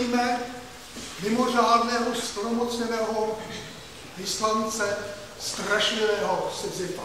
prosíme mimořádného splnomocněného vyslance strašlivého Sisyfa.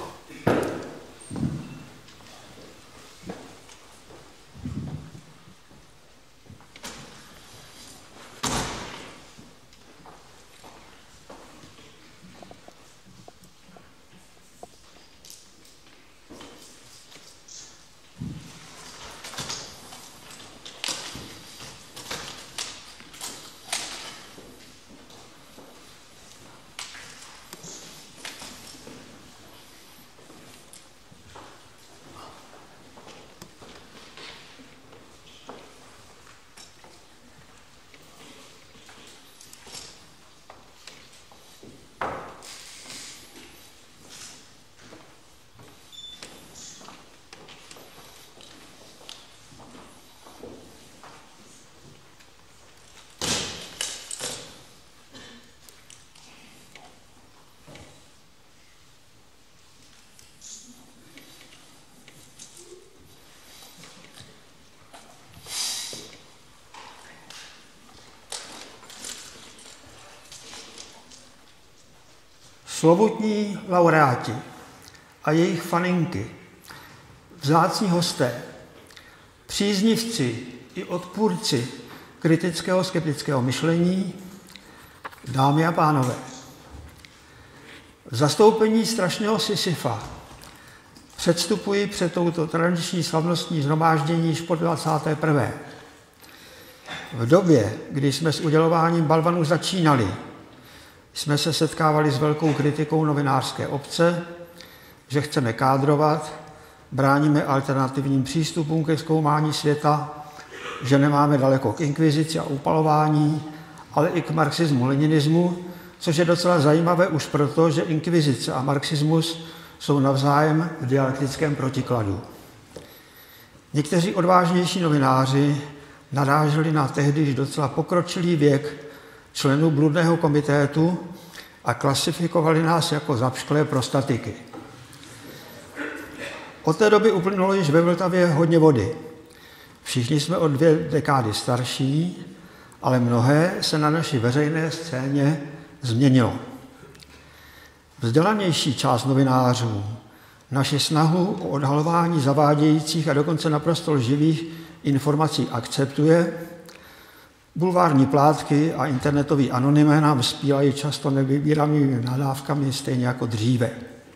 Slovutní laureáti a jejich faninky, vzácní hosté, příznivci i odpůrci kritického skeptického myšlení, dámy a pánové, v zastoupení strašného Sisyfa předstupuji před touto tradiční slavnostní shromáždění již po 21. V době, kdy jsme s udělováním balvanů začínali, jsme se setkávali s velkou kritikou novinářské obce, že chceme kádrovat, bráníme alternativním přístupům ke zkoumání světa, že nemáme daleko k inkvizici a upalování, ale i k marxismu-leninismu, což je docela zajímavé už proto, že inkvizice a marxismus jsou navzájem v dialektickém protikladu. Někteří odvážnější novináři naráželi na tehdy již docela pokročilý věk členů bludného komitétu a klasifikovali nás jako zapšklé prostatiky. Od té doby uplynulo již ve Vltavě hodně vody. Všichni jsme o 2 dekády starší, ale mnohé se na naší veřejné scéně změnilo. Vzdělanější část novinářů naši snahu o odhalování zavádějících a dokonce naprosto lživých informací akceptuje. Bulvární plátky a internetoví anonymé nám spílají často nevybíranými nadávkami stejně jako dříve.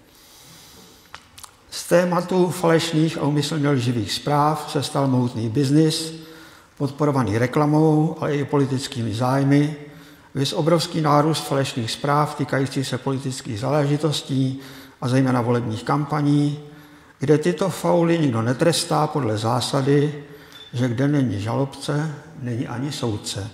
Z tématu falešných a úmyslně lživých zpráv se stal mohutný biznis, podporovaný reklamou, ale i politickými zájmy, viz obrovský nárůst falešných zpráv týkajících se politických záležitostí a zejména volebních kampaní, kde tyto fauly nikdo netrestá podle zásady, že kde není žalobce, není ani soudce.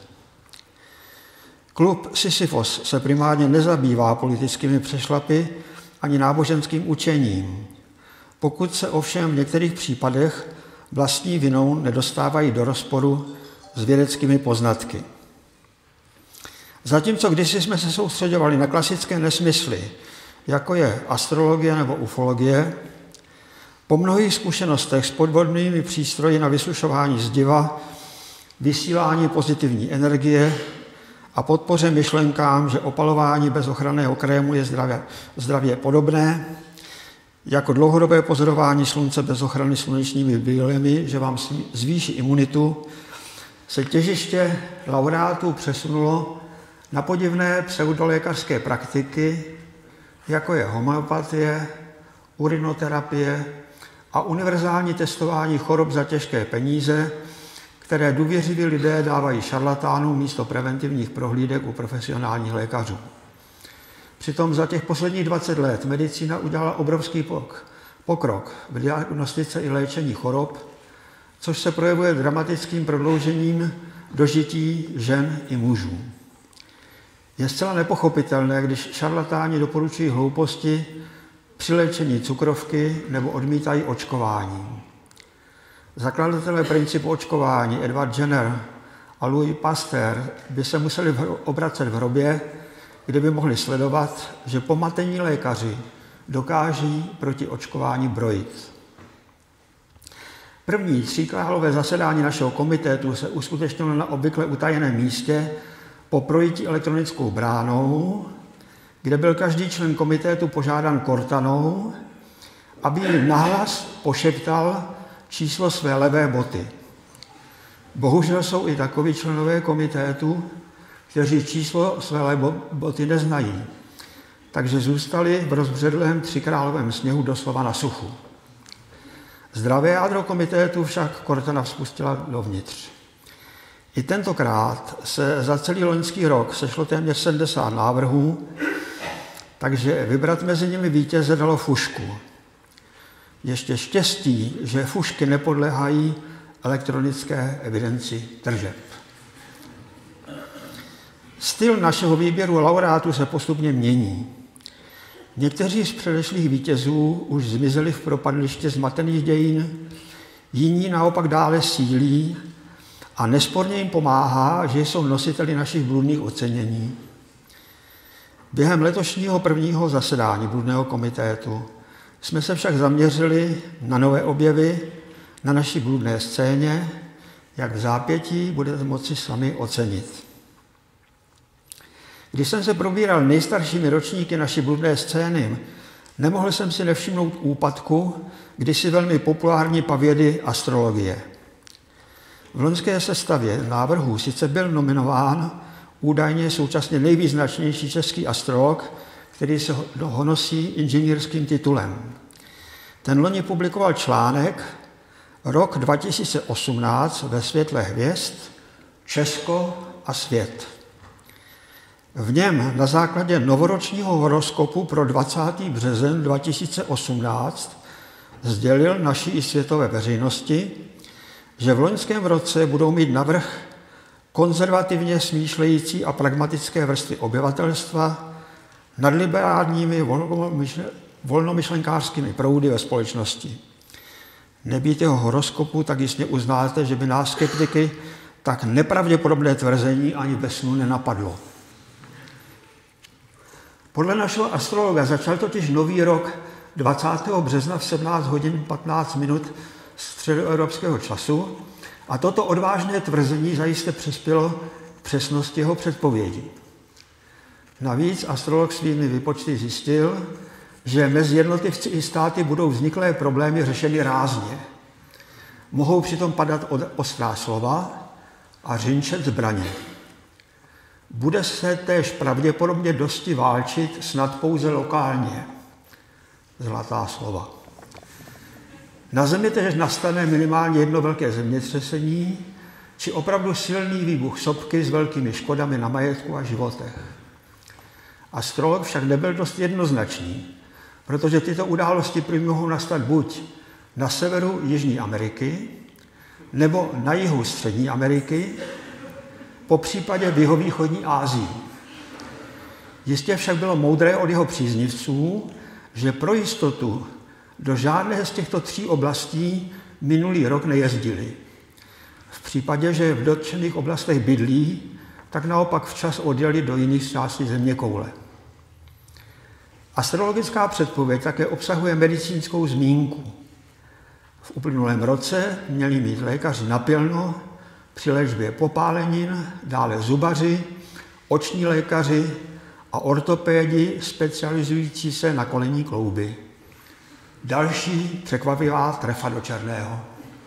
Klub Sisyfos se primárně nezabývá politickými přešlapy ani náboženským učením, pokud se ovšem v některých případech vlastní vinou nedostávají do rozporu s vědeckými poznatky. Zatímco kdysi jsme se soustředovali na klasické nesmysly, jako je astrologie nebo ufologie, po mnohých zkušenostech s podvodnými přístroji na vysušování zdiva, vysílání pozitivní energie a podpoře myšlenkám, že opalování bez ochranného krému je zdravě podobné, jako dlouhodobé pozorování slunce bez ochrany slunečními brýlemi, že vám zvýší imunitu, se těžiště laureátů přesunulo na podivné pseudolékařské praktiky, jako je homeopatie, urinoterapie a univerzální testování chorob za těžké peníze, které důvěřiví lidé dávají šarlatánům místo preventivních prohlídek u profesionálních lékařů. Přitom za těch posledních 20 let medicína udělala obrovský pokrok v diagnostice i léčení chorob, což se projevuje dramatickým prodloužením dožití žen i mužů. Je zcela nepochopitelné, když šarlatáni doporučují hlouposti při léčení cukrovky nebo odmítají očkování. Zakladatelé principu očkování Edward Jenner a Louis Pasteur by se museli obracet v hrobě, kde by mohli sledovat, že pomatení lékaři dokáží proti očkování brojit. První tříkrálové zasedání našeho komitétu se uskutečnilo na obvykle utajeném místě po projití elektronickou bránou, kde byl každý člen komitétu požádán kortanou, aby jim nahlas pošeptal číslo své levé boty. Bohužel jsou i takoví členové komitétu, kteří číslo své levé boty neznají, takže zůstali v rozbředlém třikrálovém sněhu doslova na suchu. Zdravé jádro komitétu však kortana vzpustila dovnitř. I tentokrát se za celý loňský rok sešlo téměř 70 návrhů, takže vybrat mezi nimi vítěze dalo fušku. Ještě štěstí, že fušky nepodléhají elektronické evidenci tržeb. Styl našeho výběru laureátů se postupně mění. Někteří z předešlých vítězů už zmizeli v propadliště zmatených dějin, jiní naopak dále sílí a nesporně jim pomáhá, že jsou nositeli našich bludných ocenění. Během letošního prvního zasedání bludného komitétu jsme se však zaměřili na nové objevy na naší bludné scéně, jak v zápětí budete moci sami ocenit. Když jsem se probíral nejstaršími ročníky naší bludné scény, nemohl jsem si nevšimnout úpadku kdysi velmi populární pavědy astrologie. V loňské sestavě návrhů sice byl nominován údajně současně nejvýznačnější český astrolog, který se honosí inženýrským titulem. Ten loni publikoval článek Rok 2018 ve světle hvězd, Česko a svět. V něm na základě novoročního horoskopu pro 20. březen 2018 sdělil naší i světové veřejnosti, že v loňském roce budou mít navrch konzervativně smýšlející a pragmatické vrstvy obyvatelstva nad liberálními volnomyšlenkářskými proudy ve společnosti. Nebýt jeho horoskopu, tak jistě uznáte, že by nás skeptiky tak nepravděpodobné tvrzení ani ve snu nenapadlo. Podle našeho astrologa začal totiž nový rok 20. března v 17 hodin 15 minut středoevropského času a toto odvážné tvrzení zajisté přispělo k přesnosti jeho předpovědi. Navíc astrolog svými výpočty zjistil, že mezi jednotlivci i státy budou vzniklé problémy řešeny rázně. Mohou přitom padat ostrá slova a řinčet zbraně. Bude se též pravděpodobně dosti válčit snad pouze lokálně. Zlatá slova. Na Zemi též nastane minimálně jedno velké zemětřesení, či opravdu silný výbuch sopky s velkými škodami na majetku a životech. Astrolog však nebyl dost jednoznačný, protože tyto události prý mohou nastat buď na severu Jižní Ameriky, nebo na jihu Střední Ameriky, po případě v jihovýchodní Asii. Jistě však bylo moudré od jeho příznivců, že pro jistotu do žádné z těchto tří oblastí minulý rok nejezdili. V případě, že v dotčených oblastech bydlí, tak naopak včas odjeli do jiných částí zeměkoule. Astrologická předpověď také obsahuje medicínskou zmínku. V uplynulém roce měli mít lékaři napilno při léčbě popálenin, dále zubaři, oční lékaři a ortopédi specializující se na kolenní klouby. Další překvapivá trefa do černého.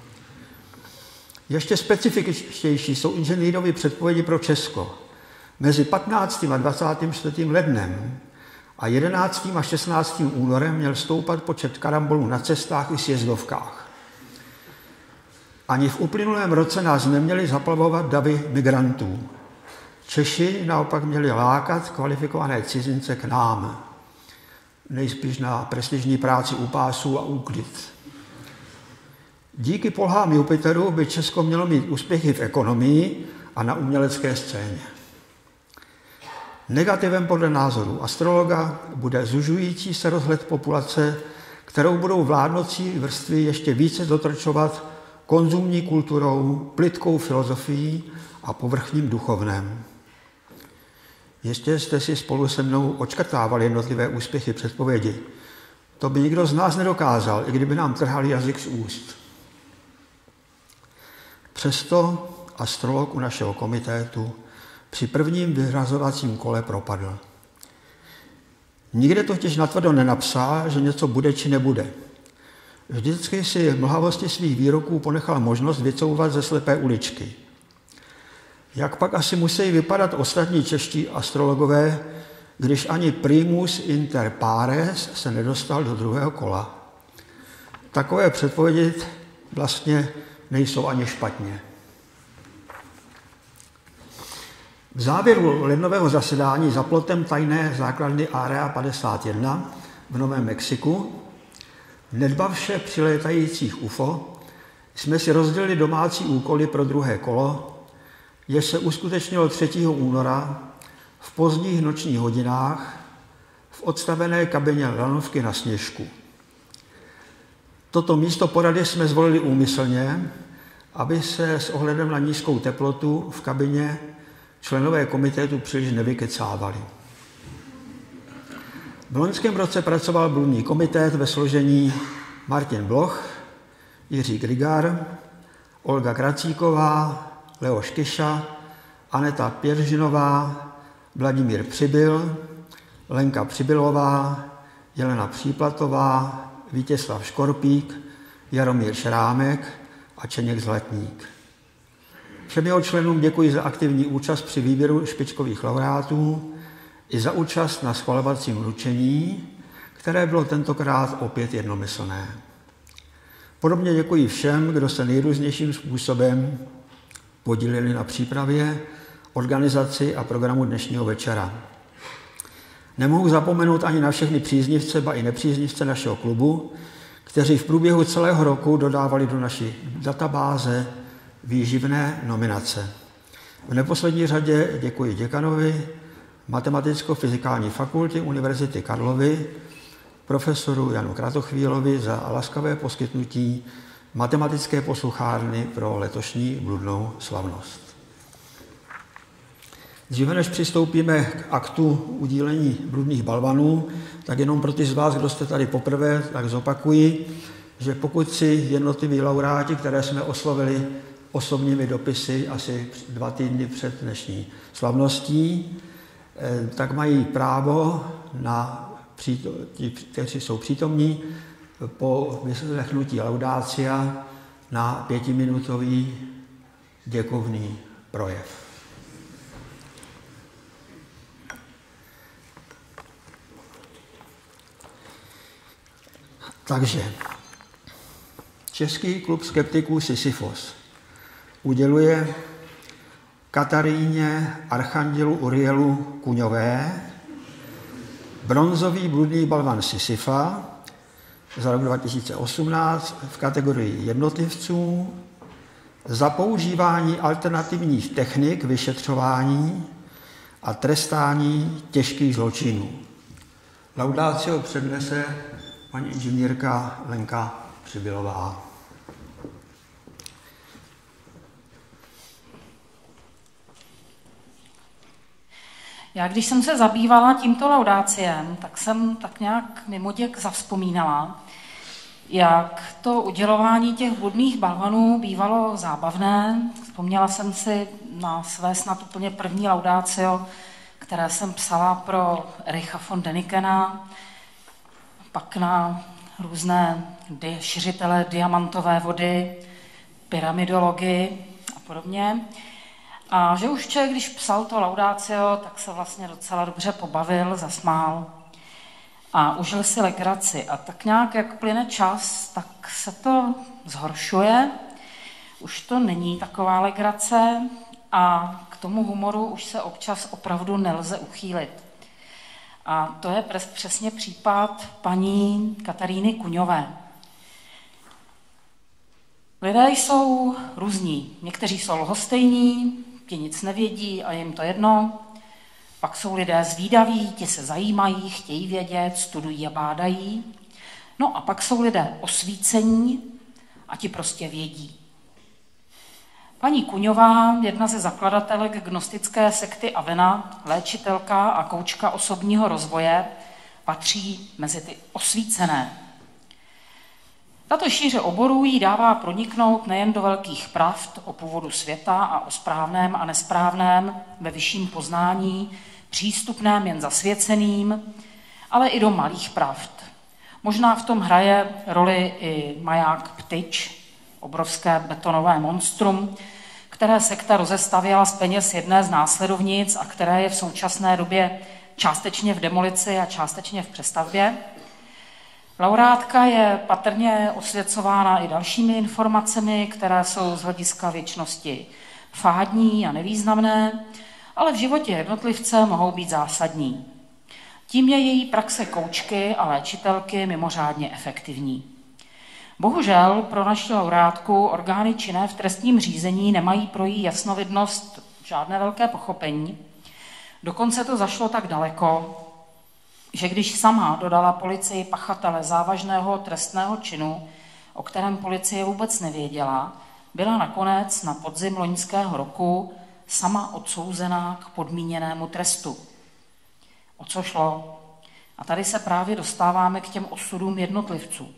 Ještě specifičtější jsou inženýrovy předpovědi pro Česko. Mezi 15. a 24. lednem a 11. a 16. únorem měl stoupat počet karambolů na cestách i sjezdovkách. Ani v uplynulém roce nás neměli zaplavovat davy migrantů. Češi naopak měli lákat kvalifikované cizince k nám. Nejspíš na prestižní práci u pásů a úklid. Díky polhám Jupiteru by Česko mělo mít úspěchy v ekonomii a na umělecké scéně. Negativem podle názoru astrologa bude zužující se rozhled populace, kterou budou vládnoucí vrstvy ještě více dotrčovat konzumní kulturou, plytkou filozofií a povrchním duchovnem. Ještě jste si spolu se mnou očkrtávali jednotlivé úspěchy předpovědi. To by nikdo z nás nedokázal, i kdyby nám trhali jazyk z úst. Přesto astrolog u našeho komitétu při prvním vyhrazovacím kole propadl. Nikde totiž natvrdo nenapsal, že něco bude či nebude. Vždycky si v mlhavosti svých výroků ponechal možnost vycouvat ze slepé uličky. Jak pak asi musí vypadat ostatní čeští astrologové, když ani primus inter pares se nedostal do druhého kola. Takové předpovědi vlastně nejsou ani špatně. V závěru lednového zasedání za plotem tajné základny Area 51 v Novém Mexiku, nedbavše přilétajících UFO, jsme si rozdělili domácí úkoly pro druhé kolo, jež se uskutečnilo 3. února v pozdních nočních hodinách v odstavené kabině lanovky na Sněžku. Toto místo porady jsme zvolili úmyslně, aby se s ohledem na nízkou teplotu v kabině členové komitétu příliš nevykecávali. V loňském roce pracoval bludný komitét ve složení Martin Bloch, Jiří Grigar, Olga Kracíková, Leoš Kyša, Aneta Pěržinová, Vladimír Přibyl, Lenka Přibylová, Jelena Příplatová, Vítězslav Škorpík, Jaromír Šrámek a Čeněk Zlatník. Všem jeho členům děkuji za aktivní účast při výběru špičkových laureátů i za účast na schvalovacím ručení, které bylo tentokrát opět jednomyslné. Podobně děkuji všem, kdo se nejrůznějším způsobem podíleli na přípravě, organizaci a programu dnešního večera. Nemohu zapomenout ani na všechny příznivce, ba i nepříznivce našeho klubu, kteří v průběhu celého roku dodávali do naší databáze výživné nominace. V neposlední řadě děkuji děkanovi Matematicko-fyzikální fakulty Univerzity Karlovy, profesoru Janu Kratochvílovi za laskavé poskytnutí matematické posluchárny pro letošní bludnou slavnost. Dříve než přistoupíme k aktu udílení bludných balvanů, tak jenom pro ty z vás, kdo jste tady poprvé, tak zopakuji, že pokud si jednotliví laureáti, které jsme oslovili osobními dopisy asi 2 týdny před dnešní slavností, tak mají právo na ti, kteří jsou přítomní, po vyslechnutí laudácia na 5minutový děkovný projev. Takže Český klub skeptiků Sisyfos uděluje Kataríně Archandělu Urielu Kuňové bronzový bludný balvan Sisyfa za rok 2018 v kategorii jednotlivců za používání alternativních technik vyšetřování a trestání těžkých zločinů. Laudácio přednese paní inženýrka Lenka Přibylová. Já když jsem se zabývala tímto laudáciem, tak jsem tak nějak mimoděk zavzpomínala, jak to udělování těch bludných balvanů bývalo zábavné. Vzpomněla jsem si na své snad úplně první laudácio, které jsem psala pro Ericha von Denikena, pak na různé šiřitele diamantové vody, pyramidologii a podobně. A že už člověk, když psal to laudácio, tak se vlastně docela dobře pobavil, zasmál a užil si legraci. A tak nějak, jak plyne čas, tak se to zhoršuje. Už to není taková legrace a k tomu humoru už se občas opravdu nelze uchýlit. A to je přesně případ paní Kataríny Kuňové. Lidé jsou různí. Někteří jsou lhostejní, ti nic nevědí a jim to jedno. Pak jsou lidé zvídaví, ti se zajímají, chtějí vědět, studují a bádají. No a pak jsou lidé osvícení a ti prostě vědí. Paní Kuňová, jedna ze zakladatelek gnostické sekty Avena, léčitelka a koučka osobního rozvoje, patří mezi ty osvícené. Tato šíře oborů jí dává proniknout nejen do velkých pravd o původu světa a o správném a nesprávném ve vyšším poznání, přístupném jen zasvěceným, ale i do malých pravd. Možná v tom hraje roli i maják Ptyč, obrovské betonové monstrum, které sekta rozestavěla z peněz jedné z následovnic a které je v současné době částečně v demolici a částečně v přestavbě. Laureátka je patrně osvěcována i dalšími informacemi, které jsou z hlediska věčnosti fádní a nevýznamné, ale v životě jednotlivce mohou být zásadní. Tím je její praxe koučky a léčitelky mimořádně efektivní. Bohužel pro naši laureátku orgány činné v trestním řízení nemají pro její jasnovidnost žádné velké pochopení. Dokonce to zašlo tak daleko, že když sama dodala policii pachatele závažného trestného činu, o kterém policie vůbec nevěděla, byla nakonec na podzim loňského roku sama odsouzená k podmíněnému trestu. O co šlo? A tady se právě dostáváme k těm osudům jednotlivců.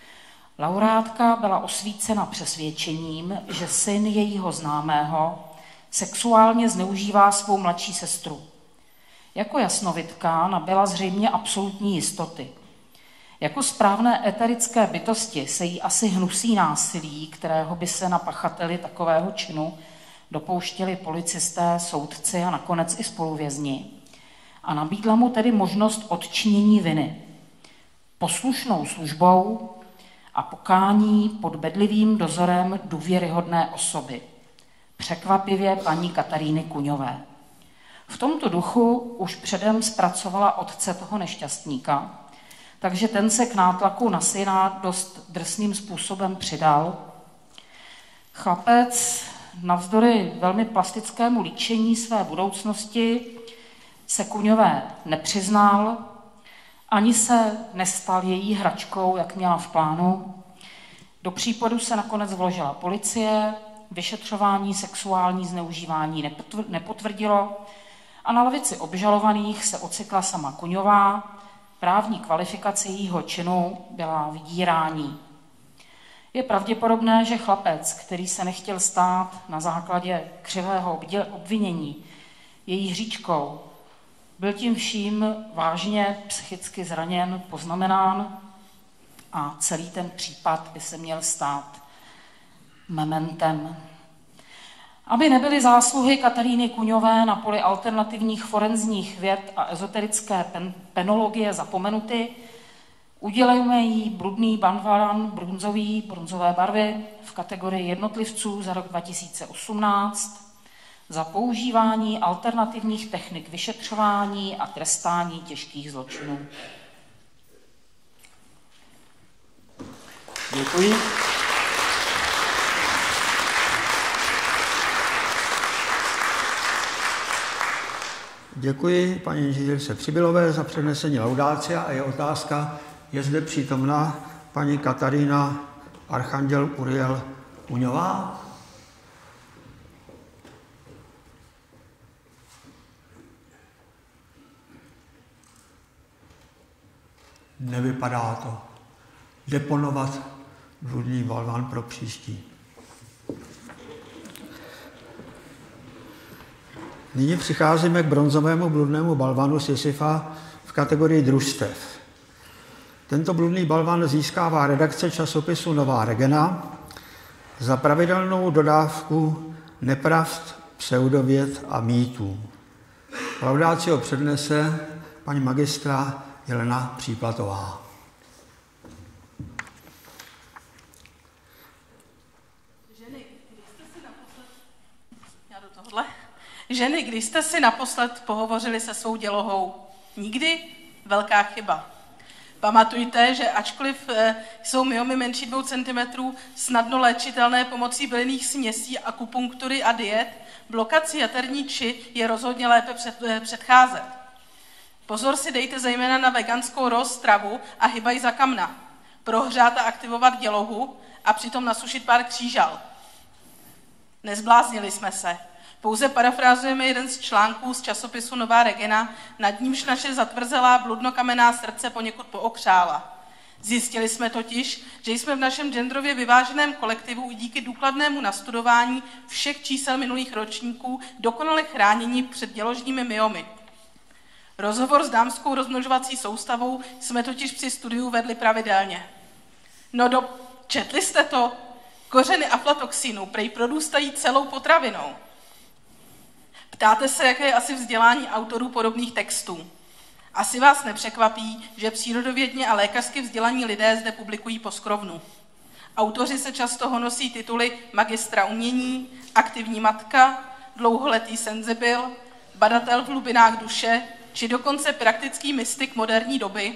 Laureátka byla osvícena přesvědčením, že syn jejího známého sexuálně zneužívá svou mladší sestru. Jako jasnovidka nabyla zřejmě absolutní jistoty. Jako správné eterické bytosti se jí asi hnusí násilí, kterého by se na pachateli takového činu dopouštěli policisté, soudci a nakonec i spoluvězni. A nabídla mu tedy možnost odčinění viny. Poslušnou službou a pokání pod bedlivým dozorem důvěryhodné osoby. Překvapivě paní Kataríny Kuňové. V tomto duchu už předem zpracovala otce toho nešťastníka, takže ten se k nátlaku na syna dost drsným způsobem přidal. Chlapec navzdory velmi plastickému líčení své budoucnosti se Kuňové nepřiznal, ani se nestal její hračkou, jak měla v plánu. Do případu se nakonec vložila policie, vyšetřování sexuální zneužívání nepotvrdilo a na lavici obžalovaných se ocitla sama Kuňová. Právní kvalifikace jejího činu byla vydírání. Je pravděpodobné, že chlapec, který se nechtěl stát na základě křivého obvinění její hříčkou, byl tím vším vážně psychicky zraněn, poznamenán a celý ten případ by se měl stát mementem. Aby nebyly zásluhy Kataríny Kuňové na poli alternativních forenzních věd a ezoterické penologie zapomenuty, udělujeme jí bludný banvaran bronzové barvy v kategorii jednotlivců za rok 2018 za používání alternativních technik vyšetřování a trestání těžkých zločinů. Děkuji. Děkuji paní inženýrce Přibylové za přednesení laudácia a je otázka, je zde přítomná paní Katarína Archanděl Uriel Kuňová? Nevypadá to. Deponovat bludný balvan pro příští. Nyní přicházíme k bronzovému bludnému balvanu Sisyfa v kategorii družstev. Tento bludný balvan získává redakce časopisu Nová Regena za pravidelnou dodávku nepravd, pseudověd a mýtů. Laudácio přednese paní magistra Jelena Příplatová. Ženy, když jste si naposled pohovořili se svou dělohou? Nikdy? Velká chyba. Pamatujte, že ačkoliv jsou myomy menší 2 cm snadno léčitelné pomocí bylinných směsí, akupunktury a diet, blokaci jaterní či je rozhodně lépe předcházet. Pozor si dejte zejména na veganskou raw stravu a hybaj za kamna. Prohřát a aktivovat dělohu a přitom nasušit pár křížal. Nezbláznili jsme se. Pouze parafrázujeme jeden z článků z časopisu Nová Regena, nad nímž naše zatvrzelá bludnokamenná srdce poněkud pookřála. Zjistili jsme totiž, že jsme v našem genderově vyváženém kolektivu i díky důkladnému nastudování všech čísel minulých ročníků dokonale chráněni před děložními myomy. Rozhovor s dámskou rozmnožovací soustavou jsme totiž při studiu vedli pravidelně. Četli jste to? Kořeny aflatoxinu prej prodůstají celou potravinou. Ptáte se, jaké je asi vzdělání autorů podobných textů. Asi vás nepřekvapí, že přírodovědně a lékařsky vzdělaní lidé zde publikují poskrovnu. Autoři se často honosí tituly magistra umění, aktivní matka, dlouholetý senzibil, badatel v hlubinách duše, či dokonce praktický mystik moderní doby.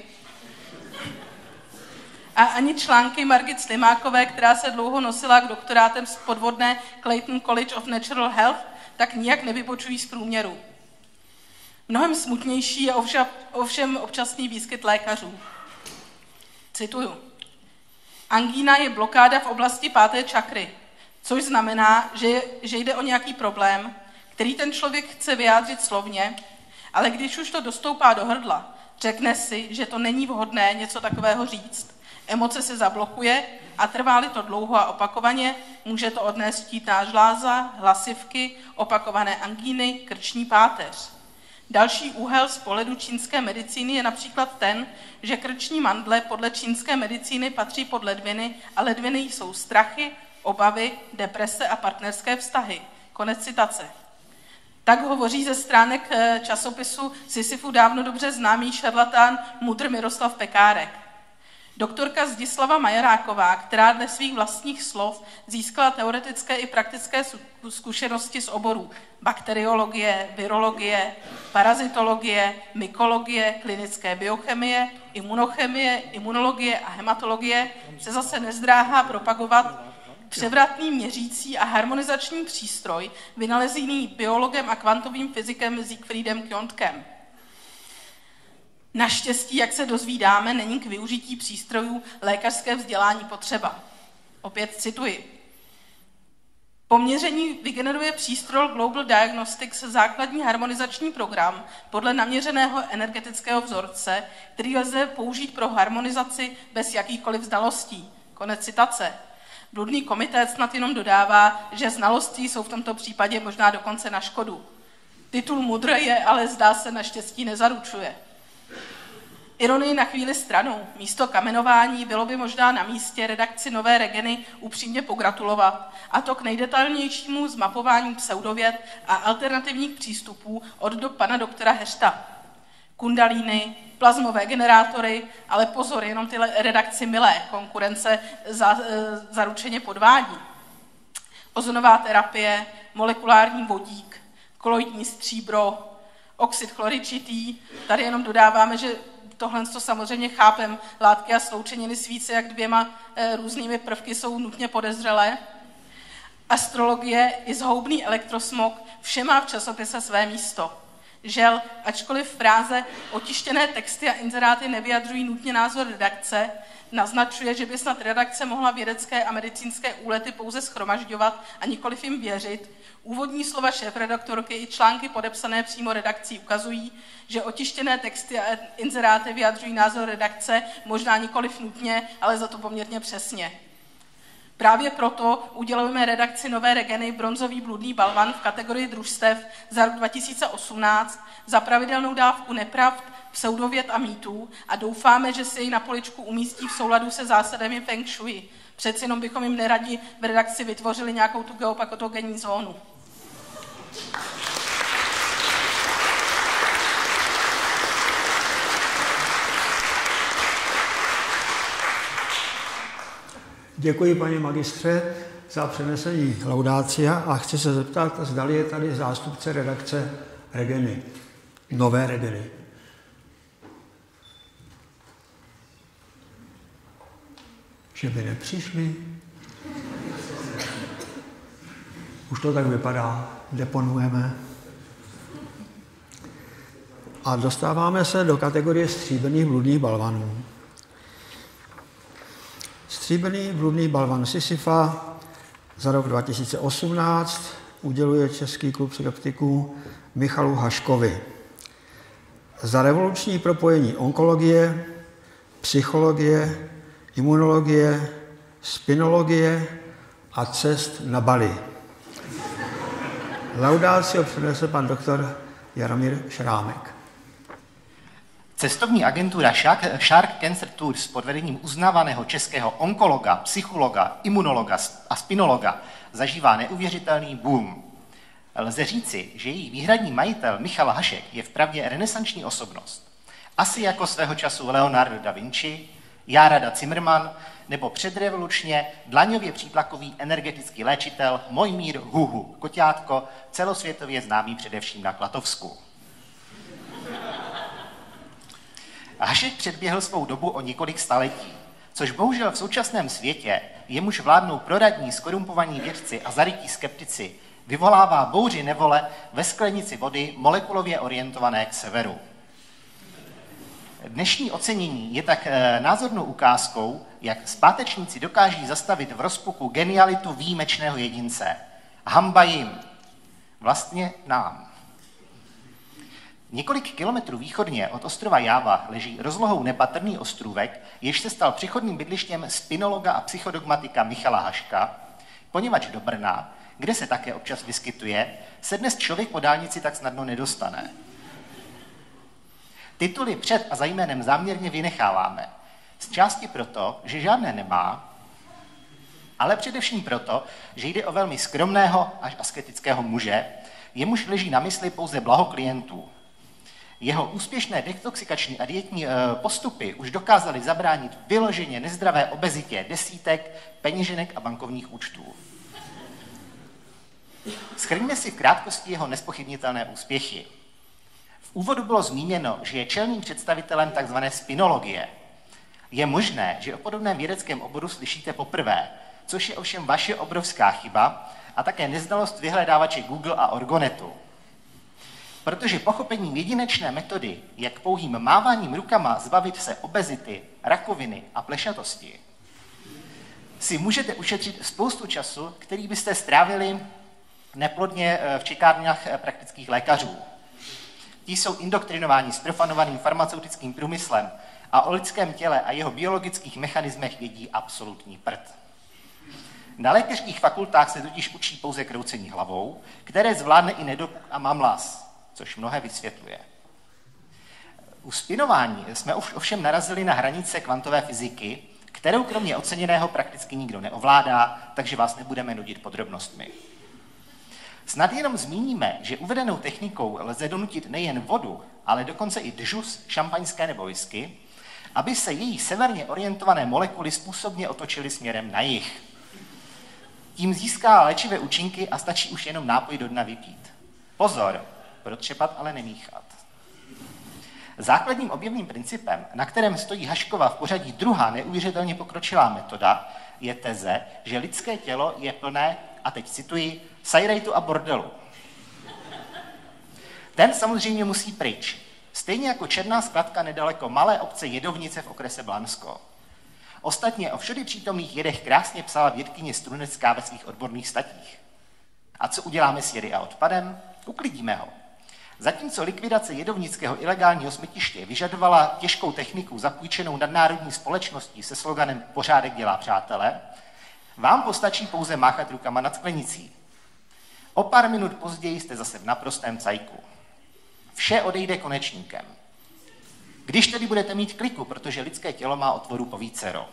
A ani články Margit Slimákové, která se dlouho nosila k doktorátem z podvodné Clayton College of Natural Health, tak nijak nevybočují z průměru. Mnohem smutnější je ovšem občasný výskyt lékařů. Cituju. Angína je blokáda v oblasti 5. čakry, což znamená, že jde o nějaký problém, který ten člověk chce vyjádřit slovně, ale když už to dostoupá do hrdla, řekne si, že to není vhodné něco takového říct. Emoce se zablokuje a trvá-li to dlouho a opakovaně, může to odnést štítná žláza, hlasivky, opakované angíny, krční páteř. Další úhel z pohledu čínské medicíny je například ten, že krční mandle podle čínské medicíny patří pod ledviny a ledviny jsou strachy, obavy, deprese a partnerské vztahy. Konec citace. Tak hovoří ze stránek časopisu Sisyfu dávno dobře známý šarlatán mudr Miroslav Pekárek. Doktorka Zdislava Majeráková, která dle svých vlastních slov získala teoretické i praktické zkušenosti z oborů bakteriologie, virologie, parazitologie, mykologie, klinické biochemie, imunochemie, imunologie a hematologie, se zase nezdráhá propagovat převratný měřící a harmonizační přístroj vynalezený biologem a kvantovým fyzikem Siegfriedem Kjontkem. Naštěstí, jak se dozvídáme, není k využití přístrojů lékařské vzdělání potřeba. Opět cituji. Po měření vygeneruje přístroj Global Diagnostics základní harmonizační program podle naměřeného energetického vzorce, který lze použít pro harmonizaci bez jakýchkoliv znalostí. Konec citace. Bludný komitét snad jenom dodává, že znalosti jsou v tomto případě možná dokonce na škodu. Titul mudr je, ale zdá se naštěstí nezaručuje. Ironii na chvíli stranou. Místo kamenování bylo by možná na místě redakci Nové Regeny upřímně pogratulovat, a to k nejdetailnějšímu zmapování pseudověd a alternativních přístupů od pana doktora Hersta. Kundalíny, plazmové generátory, ale pozor, jenom tyhle redakci milé, konkurence zaručeně podvádí. Ozonová terapie, molekulární vodík, koloidní stříbro, oxid chloričitý, tady jenom dodáváme, že tohle to samozřejmě chápem, látky a sloučeniny s více jak 2 různými prvky jsou nutně podezřelé. Astrologie i zhoubný elektrosmog, vše má v časopise své místo. Žel, ačkoliv fráze otištěné texty a inzeráty nevyjadřují nutně názor redakce, naznačuje, že by snad redakce mohla vědecké a medicínské úlety pouze shromažďovat a nikoliv jim věřit. Úvodní slova šéfredaktorky i články podepsané přímo redakcí ukazují, že otištěné texty a inzeráty vyjadřují názor redakce, možná nikoliv nutně, ale za to poměrně přesně. Právě proto udělujeme redakci Nové Regeny bronzový bludný balvan v kategorii družstev za rok 2018 za pravidelnou dávku nepravd, pseudověd a mýtů a doufáme, že si jej na poličku umístí v souladu se zásadami Feng Shui. Přeci jenom bychom jim neradi v redakci vytvořili nějakou tu geopatogenní zónu. Děkuji, paní magistře, za přenesení laudácia a chci se zeptat, zdali je tady zástupce redakce Regeny, Nové Regeny. Že by nepřišli? Už to tak vypadá, deponujeme. A dostáváme se do kategorie stříbrných bludných balvanů. Stříbrný bludný balvan Sisyfa za rok 2018 uděluje Český klub skeptiků Michalu Haškovi. Za revoluční propojení onkologie, psychologie imunologie, spinologie a cest na Bali. Laudácio přednese pan doktor Jaromír Šrámek. Cestovní agentura Shark Cancer Tours pod vedením uznávaného českého onkologa, psychologa, imunologa a spinologa zažívá neuvěřitelný boom. Lze říci, že její výhradní majitel Michal Hašek je vpravdě renesanční osobnost. Asi jako svého času Leonardo da Vinci, Járada Zimmermann nebo předrevolučně dlaňově přítlakový energetický léčitel Mojmír Huhu Koťátko, celosvětově známý především na Klatovsku. Hašek předběhl svou dobu o několik staletí, což bohužel v současném světě, jemuž vládnou proradní, skorumpovaní vědci a zarytí skeptici, vyvolává bouři nevole ve sklenici vody molekulově orientované k severu. Dnešní ocenění je tak názornou ukázkou, jak zpátečníci dokáží zastavit v rozpuku genialitu výjimečného jedince. Hamba jim. Vlastně nám. Několik kilometrů východně od ostrova Jáva leží rozlohou nepatrný ostrůvek, jež se stal přechodným bydlištěm spinologa a psychodogmatika Michala Haška, poněvadž do Brna, kde se také občas vyskytuje, se dnes člověk po dálnici tak snadno nedostane. Tituly před a za jménem záměrně vynecháváme. Z části proto, že žádné nemá, ale především proto, že jde o velmi skromného až asketického muže, jemuž leží na mysli pouze blaho klientů. Jeho úspěšné detoxikační a dietní postupy už dokázaly zabránit vyloženě nezdravé obezitě desítek peněženek a bankovních účtů. Shrňme si v krátkosti jeho nespochybnitelné úspěchy. V úvodu bylo zmíněno, že je čelným představitelem tzv. Spinologie. Je možné, že o podobném vědeckém oboru slyšíte poprvé, což je ovšem vaše obrovská chyba a také neznalost vyhledávače Google a Orgonetu. Protože pochopením jedinečné metody, jak pouhým máváním rukama zbavit se obezity, rakoviny a plešatosti, si můžete ušetřit spoustu času, který byste strávili neplodně v čekárnách praktických lékařů. Ti jsou indoktrinováni s profanovaným farmaceutickým průmyslem a o lidském těle a jeho biologických mechanismech vědí absolutní prd. Na lékařských fakultách se totiž učí pouze kroucení hlavou, které zvládne i nedopuk a mamlas, což mnohé vysvětluje. U spinování jsme ovšem narazili na hranice kvantové fyziky, kterou kromě oceněného prakticky nikdo neovládá, takže vás nebudeme nudit podrobnostmi. Snad jenom zmíníme, že uvedenou technikou lze donutit nejen vodu, ale dokonce i džus, šampaňské nebo whisky, aby se její severně orientované molekuly způsobně otočily směrem na jih. Tím získá léčivé účinky a stačí už jenom nápoj do dna vypít. Pozor, protřepat ale nemíchat. Základním objevným principem, na kterém stojí Haškova v pořadí druhá neuvěřitelně pokročilá metoda, je teze, že lidské tělo je plné, a teď cituji, sajrajtu a bordelu. Ten samozřejmě musí pryč. Stejně jako černá skladka nedaleko malé obce Jedovnice v okrese Blansko. Ostatně o všudy přítomných jedech krásně psala vědkyně Strunecká ve svých odborných statích. A co uděláme s jedy a odpadem? Uklidíme ho. Zatímco likvidace jedovnického ilegálního smetiště vyžadovala těžkou techniku zapůjčenou nadnárodní společností se sloganem Pořádek dělá přátele, vám postačí pouze máchat rukama nad sklenicí. O pár minut později jste zase v naprostém cajku. Vše odejde konečníkem. Když tedy budete mít kliku, protože lidské tělo má otvorů povícero.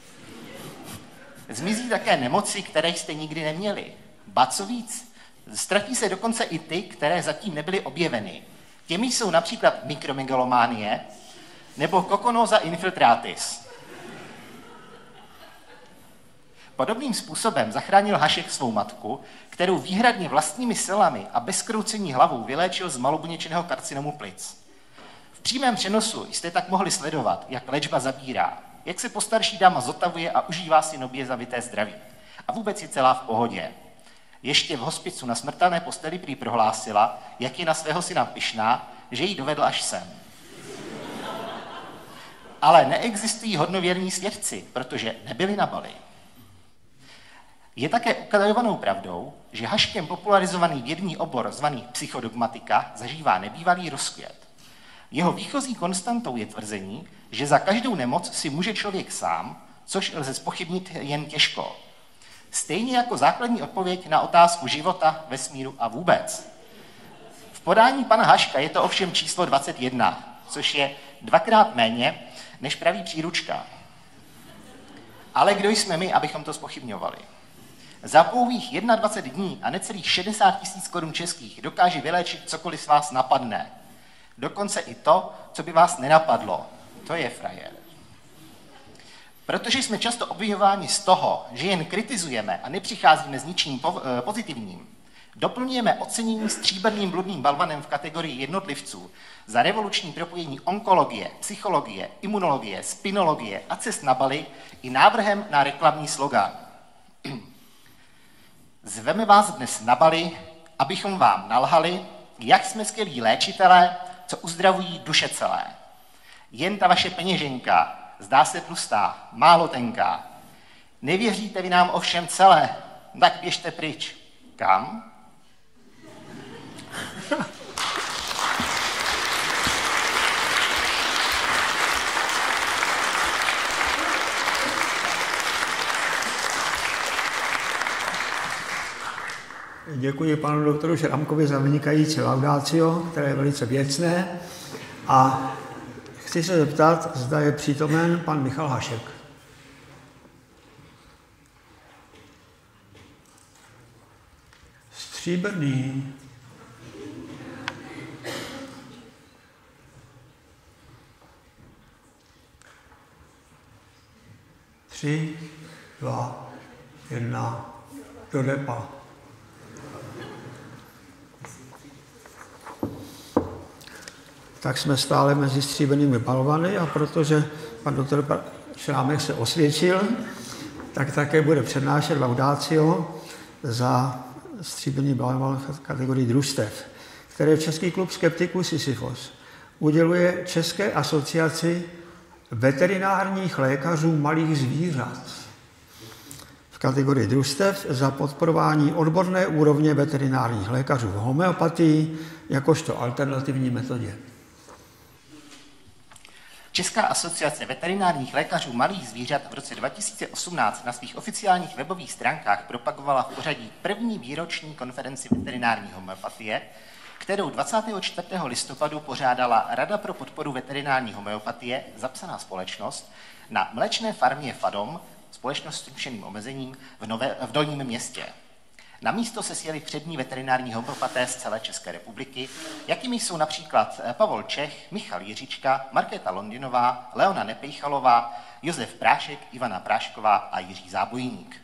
Zmizí také nemoci, které jste nikdy neměli. Ba co víc, ztratí se dokonce i ty, které zatím nebyly objeveny. Těmi jsou například mikromegalománie nebo kokonóza infiltratis. Podobným způsobem zachránil Hašek svou matku, kterou výhradně vlastními silami a bez kroucení hlavou vyléčil z malobuněčného karcinomu plic. V přímém přenosu jste tak mohli sledovat, jak léčba zabírá, jak se postarší dáma zotavuje a užívá si nově zavité zdraví. A vůbec je celá v pohodě. Ještě v hospicu na smrtelné posteli prý prohlásila, jak je na svého syna pyšná, že jí dovedl až sem. Ale neexistují hodnověrní svědci, protože nebyli na Bali. Je také ukazovanou pravdou, že Haškem popularizovaný vědní obor zvaný psychodogmatika zažívá nebývalý rozkvět. Jeho výchozí konstantou je tvrzení, že za každou nemoc si může člověk sám, což lze zpochybnit jen těžko. Stejně jako základní odpověď na otázku života, vesmíru a vůbec. V podání pana Haška je to ovšem číslo 21, což je 2krát méně než praví příručka. Ale kdo jsme my, abychom to zpochybňovali? Za pouhých 21 dní a necelých 60 000 korun českých dokáže vyléčit cokoliv z vás napadne. Dokonce i to, co by vás nenapadlo. To je frajer. Protože jsme často obviňováni z toho, že jen kritizujeme a nepřicházíme s ničím pozitivním, doplňujeme ocenění stříbrným bludným balvanem v kategorii jednotlivců za revoluční propojení onkologie, psychologie, imunologie, spinologie a cest na Bali i návrhem na reklamní slogan. Zveme vás dnes na Bali, abychom vám nalhali, jak jsme skvělí léčitelé, co uzdravují duše celé. Jen ta vaše peněženka zdá se tlustá, málo tenká. Nevěříte vy nám ovšem celé, tak běžte pryč. Kam? Děkuji panu doktoru Šramkovi za vynikající laudatio, které je velice věcné. A chci se zeptat, zda je přítomen pan Michal Hašek. Stříbrný. Tři, 2, 1, do depa. Tak jsme stále mezi stříbrnými balvany a protože pan doktor Šrámek se osvědčil, tak také bude přednášet laudatio za stříbrný balvan v kategorii družstev, které Český klub skeptiků Sisyfos uděluje České asociaci veterinárních lékařů malých zvířat v kategorii družstev za podporování odborné úrovně veterinárních lékařů v homeopatii jakožto alternativní metodě. Česká asociace veterinárních lékařů malých zvířat v roce 2018 na svých oficiálních webových stránkách propagovala v pořadí první výroční konferenci veterinární homeopatie, kterou 24. listopadu pořádala Rada pro podporu veterinární homeopatie, zapsaná společnost, na mléčné farmě Fadom, společnost s rušeným omezením v Dolním Městě. Na místo se sjeli přední veterinární homeopaté z celé České republiky, jakými jsou například Pavol Čech, Michal Jiříčka, Markéta Londinová, Leona Nepejchalová, Josef Prášek, Ivana Prášková a Jiří Zábojník.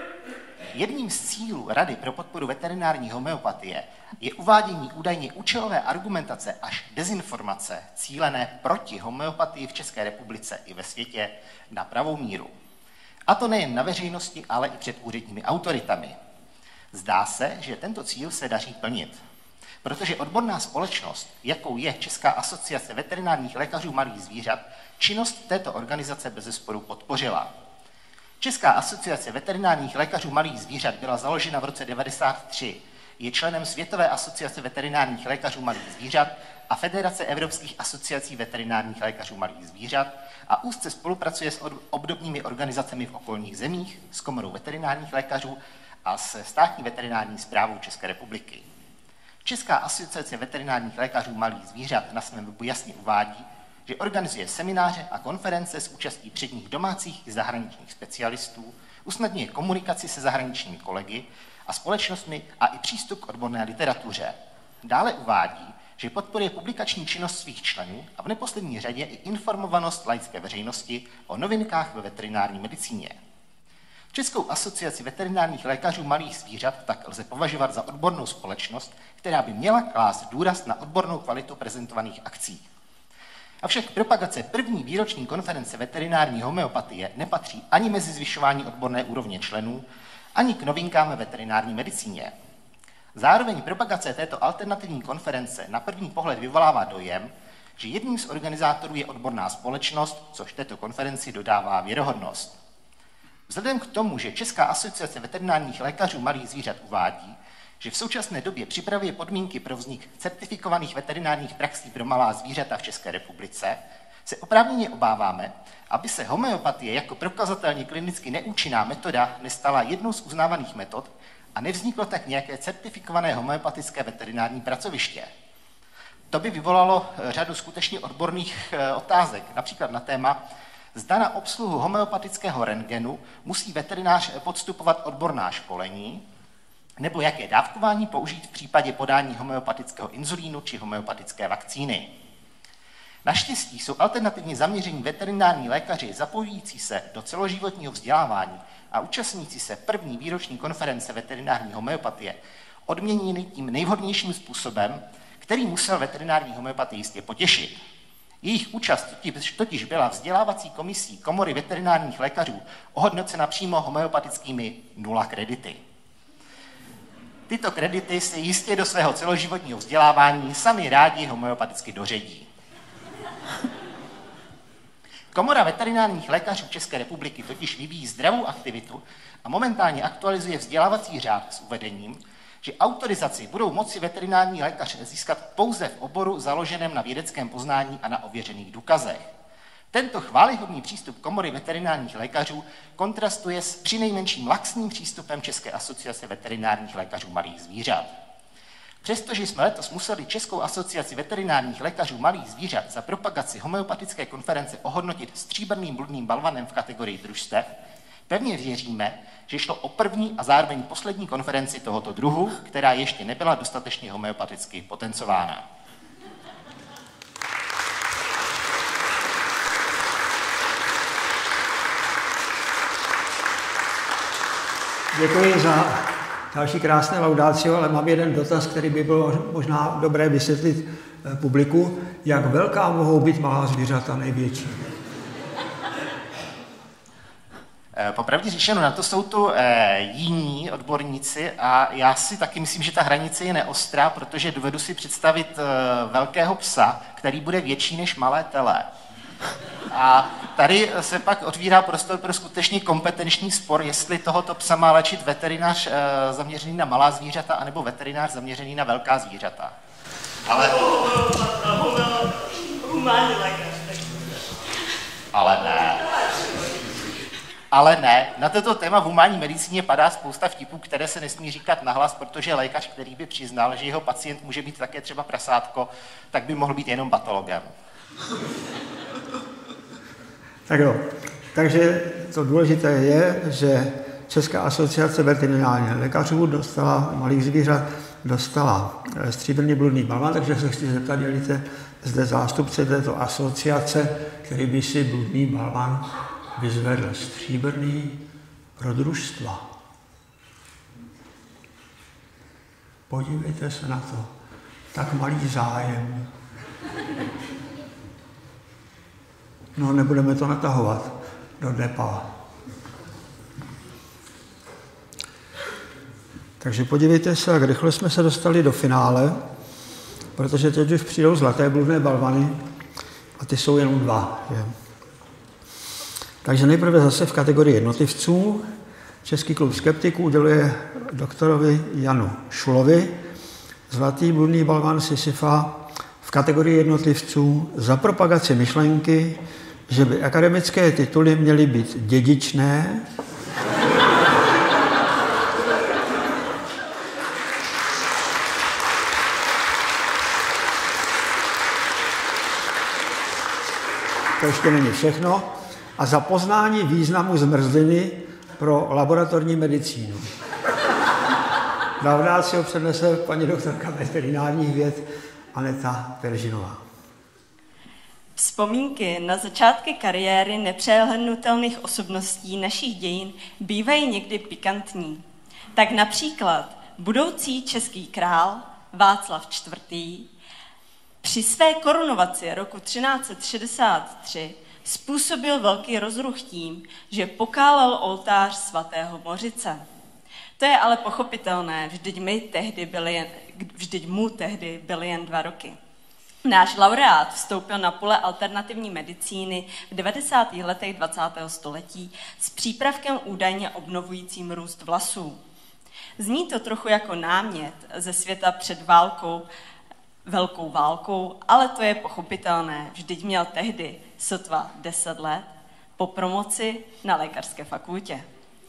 Jedním z cílů Rady pro podporu veterinární homeopatie je uvádění údajně účelové argumentace až dezinformace cílené proti homeopatii v České republice i ve světě na pravou míru. A to nejen na veřejnosti, ale i před úředními autoritami. Zdá se, že tento cíl se daří plnit, protože odborná společnost, jakou je Česká asociace veterinárních lékařů malých zvířat, činnost této organizace bezesporu podpořila. Česká asociace veterinárních lékařů malých zvířat byla založena v roce 1993, je členem Světové asociace veterinárních lékařů malých zvířat a Federace evropských asociací veterinárních lékařů malých zvířat a úzce spolupracuje s obdobnými organizacemi v okolních zemích, s Komorou veterinárních lékařů a se státní veterinární správou České republiky. Česká asociace veterinárních lékařů malých zvířat na svém webu jasně uvádí, že organizuje semináře a konference s účastí předních domácích i zahraničních specialistů, usnadňuje komunikaci se zahraničními kolegy a společnostmi a i přístup k odborné literatuře. Dále uvádí, že podporuje publikační činnost svých členů a v neposlední řadě i informovanost laické veřejnosti o novinkách ve veterinární medicíně. Českou asociaci veterinárních lékařů malých zvířat tak lze považovat za odbornou společnost, která by měla klást důraz na odbornou kvalitu prezentovaných akcí. Avšak propagace první výroční konference veterinární homeopatie nepatří ani mezi zvyšování odborné úrovně členů, ani k novinkám ve veterinární medicíně. Zároveň propagace této alternativní konference na první pohled vyvolává dojem, že jedním z organizátorů je odborná společnost, což této konferenci dodává věrohodnost. Vzhledem k tomu, že Česká asociace veterinárních lékařů malých zvířat uvádí, že v současné době připravuje podmínky pro vznik certifikovaných veterinárních praxí pro malá zvířata v České republice, se oprávněně obáváme, aby se homeopatie jako prokazatelně klinicky neúčinná metoda nestala jednou z uznávaných metod a nevzniklo tak nějaké certifikované homeopatické veterinární pracoviště. To by vyvolalo řadu skutečně odborných otázek, například na téma, zda na obsluhu homeopatického rentgenu musí veterinář podstupovat odborná školení, nebo jaké dávkování použít v případě podání homeopatického inzulínu či homeopatické vakcíny. Naštěstí jsou alternativně zaměření veterinární lékaři zapojující se do celoživotního vzdělávání a účastníci se první výroční konference veterinární homeopatie odměněni tím nejvhodnějším způsobem, který musel veterinární homeopatii jistě potěšit. Jejich účast totiž byla vzdělávací komisí Komory veterinárních lékařů ohodnocena přímo homeopatickými 0 kredity. Tyto kredity si jistě do svého celoživotního vzdělávání sami rádi homeopaticky doředí. Komora veterinárních lékařů České republiky totiž vyvíjí zdravou aktivitu a momentálně aktualizuje vzdělávací řád s uvedením, že autorizaci budou moci veterinární lékař získat pouze v oboru založeném na vědeckém poznání a na ověřených důkazech. Tento chvályhodný přístup Komory veterinárních lékařů kontrastuje s přinejmenším laxním přístupem České asociace veterinárních lékařů malých zvířat. Přestože jsme letos museli Českou asociaci veterinárních lékařů malých zvířat za propagaci homeopatické konference ohodnotit stříbrným bludným balvanem v kategorii družstev, pevně věříme, že šlo o první a zároveň poslední konferenci tohoto druhu, která ještě nebyla dostatečně homeopaticky potencována. Děkuji za další krásné laudácio, ale mám jeden dotaz, který by bylo možná dobré vysvětlit publiku. Jak velká mohou být malá zvířata největší? Popravdě řečeno, na to jsou tu jiní odborníci a já si taky myslím, že ta hranice je neostrá, protože dovedu si představit velkého psa, který bude větší než malé tele. A tady se pak otvírá prostor pro skutečně kompetenční spor, jestli tohoto psa má léčit veterinář zaměřený na malá zvířata, anebo veterinář zaměřený na velká zvířata. Ale... Ale ne, na toto téma v humánní medicíně padá spousta vtipů, které se nesmí říkat nahlas, protože lékař, který by přiznal, že jeho pacient může být také třeba prasátko, tak by mohl být jenom patologem. Tak jo, takže to důležité je, že Česká asociace veterinárních lékařů malých zvířat dostala stříbrný bludný balvan, takže se chci zeptat, dělíte zde zástupce této asociace, který by si bludný balvan vyzvedl stříbrný pro družstva. Podívejte se na to, tak malý zájem. No, nebudeme to natahovat do DPA. Takže podívejte se, jak rychle jsme se dostali do finále, protože teď už přijdou zlaté bludné balvany a ty jsou jenom 2. Je. Takže nejprve zase v kategorii jednotlivců Český klub skeptiků uděluje doktorovi Janu Šulovi zlatý bludný balvan Sisyfa v kategorii jednotlivců za propagaci myšlenky, že by akademické tituly měly být dědičné to ještě není všechno, a za poznání významu zmrzliny pro laboratorní medicínu. Laudácio přednese paní doktorka veterinárních věd Aneta Peržinová. Vzpomínky na začátky kariéry nepřehlédnutelných osobností našich dějin bývají někdy pikantní. Tak například budoucí český král Václav IV. Při své korunovaci roku 1363 způsobil velký rozruch tím, že pokálel oltář svatého Mořice. To je ale pochopitelné, vždyť mu tehdy byly jen 2 roky. Náš laureát vstoupil na pole alternativní medicíny v 90. letech 20. století s přípravkem údajně obnovujícím růst vlasů. Zní to trochu jako námět ze světa před válkou velkou válkou, ale to je pochopitelné, vždyť měl tehdy sotva 10 let po promoci na lékařské fakultě.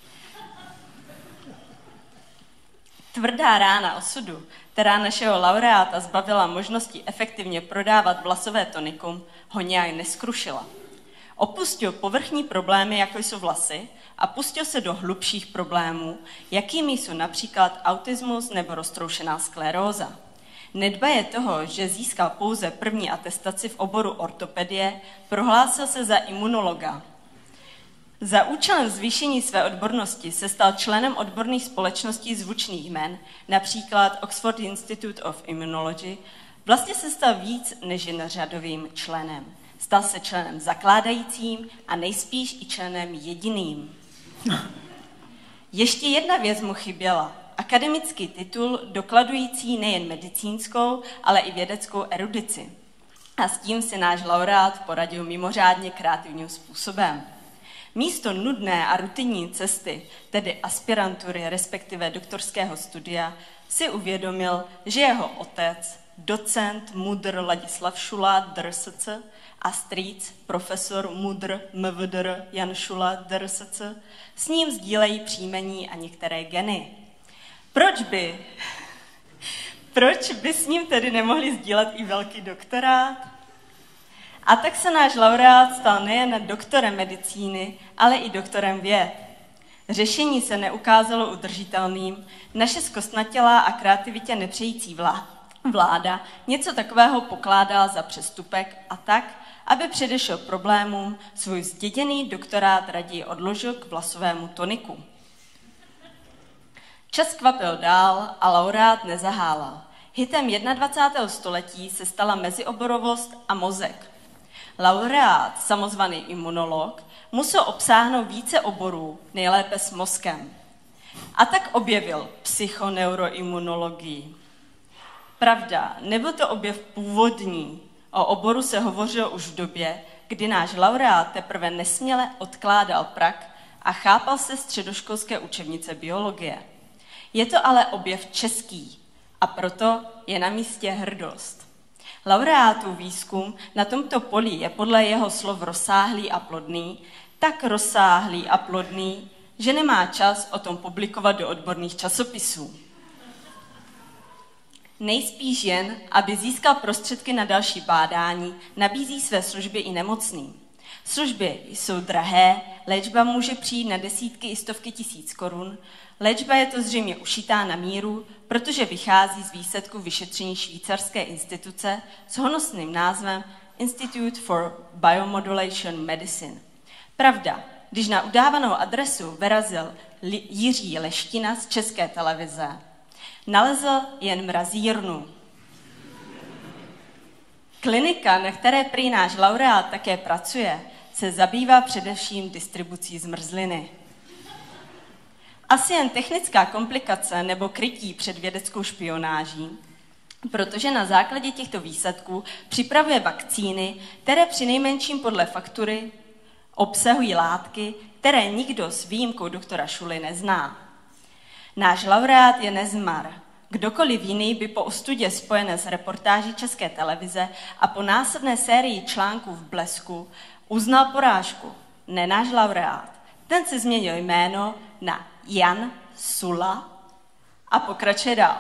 Tvrdá rána osudu, která našeho laureáta zbavila možnosti efektivně prodávat vlasové tonikum, ho nějak neskrušila. Opustil povrchní problémy, jako jsou vlasy, a pustil se do hlubších problémů, jakými jsou například autismus nebo roztroušená skleróza. Nedbaje toho, že získal pouze první atestaci v oboru ortopedie, prohlásil se za imunologa. Za účelem zvýšení své odbornosti se stal členem odborných společností zvučných jmen, například Oxford Institute of Immunology. Vlastně se stal víc než jen řadovým členem. Stal se členem zakládajícím a nejspíš i členem jediným. Ještě jedna věc mu chyběla. Akademický titul dokladující nejen medicínskou, ale i vědeckou erudici. A s tím si náš laureát poradil mimořádně kreativním způsobem. Místo nudné a rutinní cesty, tedy aspirantury, respektive doktorského studia, si uvědomil, že jeho otec, docent MUDr Ladislav Šula DRSC a strýc, profesor MUDr MVDr Jan Šula DRSC, s ním sdílejí příjmení a některé geny. Proč by s ním tedy nemohli sdílet i velký doktorát? A tak se náš laureát stal nejen doktorem medicíny, ale i doktorem věd. Řešení se neukázalo udržitelným, naše zkostnatělá a kreativitě nepřející vláda něco takového pokládala za přestupek a tak, aby předešel problémům, svůj zděděný doktorát raději odložil k vlasovému toniku. Čas kvapil dál a laureát nezahálal. Hitem 21. století se stala mezioborovost a mozek. Laureát, samozvaný imunolog, musel obsáhnout více oborů, nejlépe s mozkem. A tak objevil psychoneuroimunologii. Pravda, nebyl to objev původní. O oboru se hovořilo už v době, kdy náš laureát teprve nesměle odkládal prak a chápal se středoškolské učebnice biologie. Je to ale objev český a proto je na místě hrdost. Laureátův výzkum na tomto poli je podle jeho slov rozsáhlý a plodný, tak rozsáhlý a plodný, že nemá čas o tom publikovat do odborných časopisů. Nejspíš jen, aby získal prostředky na další bádání, nabízí své služby i nemocným. Služby jsou drahé, léčba může přijít na desítky i stovky tisíc korun. Léčba je to zřejmě ušitá na míru, protože vychází z výsledku vyšetření švýcarské instituce s honosným názvem Institute for Biomodulation Medicine. Pravda, když na udávanou adresu vyrazil Jiří Leština z České televize, nalezl jen mrazírnu. Klinika, na které prý náš laureát také pracuje, se zabývá především distribucí zmrzliny. Asi jen technická komplikace nebo krytí před vědeckou špionáží, protože na základě těchto výsledků připravuje vakcíny, které přinejmenším podle faktury obsahují látky, které nikdo s výjimkou doktora Šuly nezná. Náš laureát je nezmar. Kdokoliv jiný by po ostudě spojené s reportáží České televize a po následné sérii článků v Blesku uznal porážku. Ne náš laureát. Ten se změnil jméno na Jan Sula a pokračuje dál.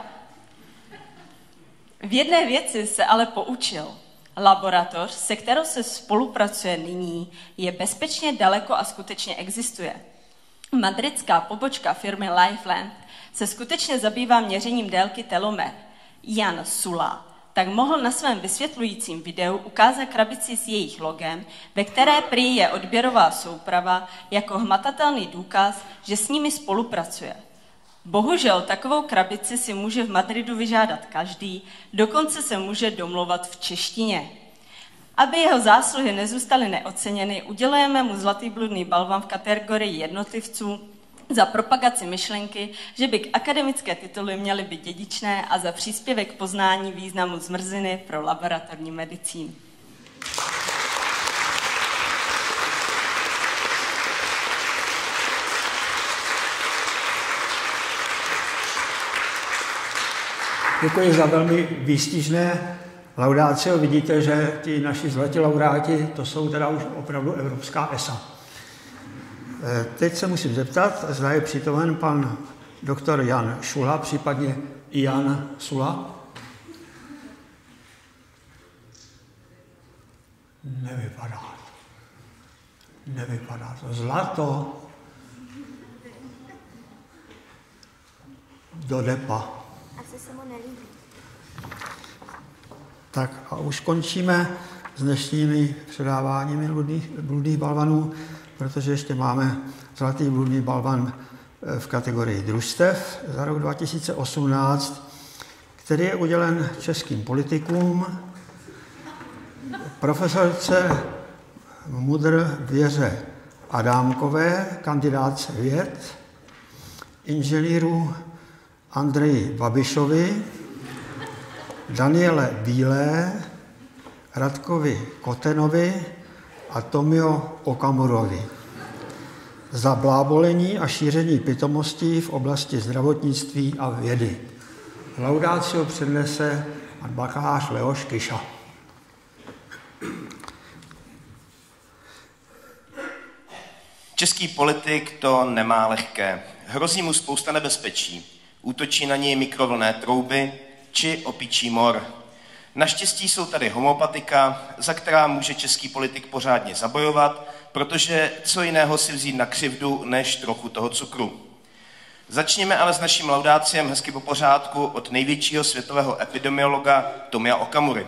V jedné věci se ale poučil. Laboratoř, se kterou se spolupracuje nyní, je bezpečně daleko a skutečně existuje. Madridská pobočka firmy Lifeland se skutečně zabývá měřením délky telomer. Jan Sula tak mohl na svém vysvětlujícím videu ukázat krabici s jejich logem, ve které prý je odběrová souprava jako hmatatelný důkaz, že s nimi spolupracuje. Bohužel takovou krabici si může v Madridu vyžádat každý, dokonce se může domlouvat v češtině. Aby jeho zásluhy nezůstaly neoceněny, udělujeme mu zlatý bludný balvan v kategorii jednotlivců za propagaci myšlenky, že by akademické tituly měly být dědičné a za příspěvek poznání významu zmrzliny pro laboratorní medicínu. Děkuji za velmi výstižné laudácio, vidíte, že ti naši zlatí laureáti, to jsou teda už opravdu evropská ESA. Teď se musím zeptat, zda je přítomen pan doktor Jan Šula, případně Jan Sula. Nevypadá to. Zlato do depa. Asi se mu nelíbí. Tak a už končíme s dnešními předáváními bludných balvanů, protože ještě máme zlatý bludný balvan v kategorii družstev za rok 2018, který je udělen českým politikům, profesorce MUDr. Věře Adámkové, kandidátce věd, inženýru Andreji Babišovi, Daniele Bílé, Radkovi Kotenovi a Tomio Okamurovi za blábolení a šíření pitomostí v oblasti zdravotnictví a vědy. Laudácio přednese pan bakalář Leoš Kyša. Český politik to nemá lehké. Hrozí mu spousta nebezpečí. Útočí na něj mikrovlnné trouby či opičí mor. Naštěstí jsou tady homeopatika, za která může český politik pořádně zabojovat, protože co jiného si vzít na křivdu, než trochu toho cukru. Začněme ale s naším laudáciem hezky po pořádku od největšího světového epidemiologa Tomia Okamury.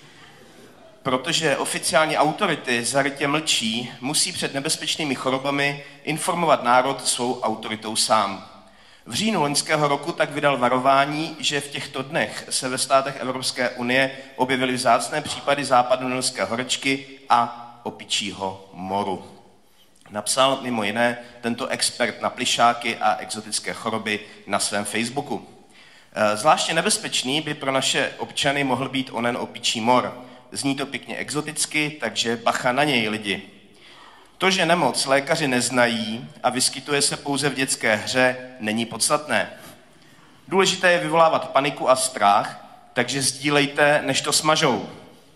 Protože oficiální autority zarytě mlčí, musí před nebezpečnými chorobami informovat národ svou autoritou sám. V říjnu loňského roku tak vydal varování, že v těchto dnech se ve státech Evropské unie objevily vzácné případy západonilské horečky a opičího moru. Napsal mimo jiné tento expert na plyšáky a exotické choroby na svém Facebooku. Zvláště nebezpečný by pro naše občany mohl být onen opičí mor. Zní to pěkně exoticky, takže bacha na něj, lidi. To, že nemoc lékaři neznají a vyskytuje se pouze v dětské hře, není podstatné. Důležité je vyvolávat paniku a strach, takže sdílejte, než to smažou.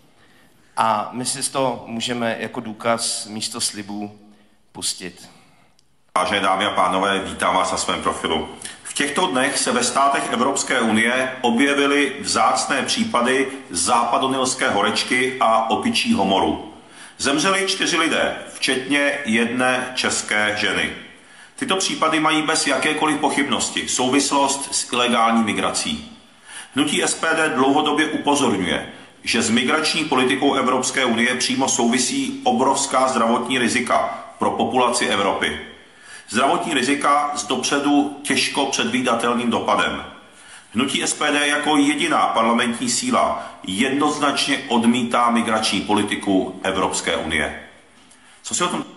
A my si to můžeme jako důkaz místo slibů pustit. Vážené dámy a pánové, vítám vás na svém profilu. V těchto dnech se ve státech Evropské unie objevily vzácné případy západonilské horečky a opičího moru. Zemřeli 4 lidé, včetně jedné české ženy. Tyto případy mají bez jakékoliv pochybnosti souvislost s ilegální migrací. Hnutí SPD dlouhodobě upozorňuje, že s migrační politikou Evropské unie přímo souvisí obrovská zdravotní rizika pro populaci Evropy. Zdravotní rizika s dopředu těžko předvídatelným dopadem. Hnutí SPD jako jediná parlamentní síla jednoznačně odmítá migrační politiku Evropské unie. Co si o tom?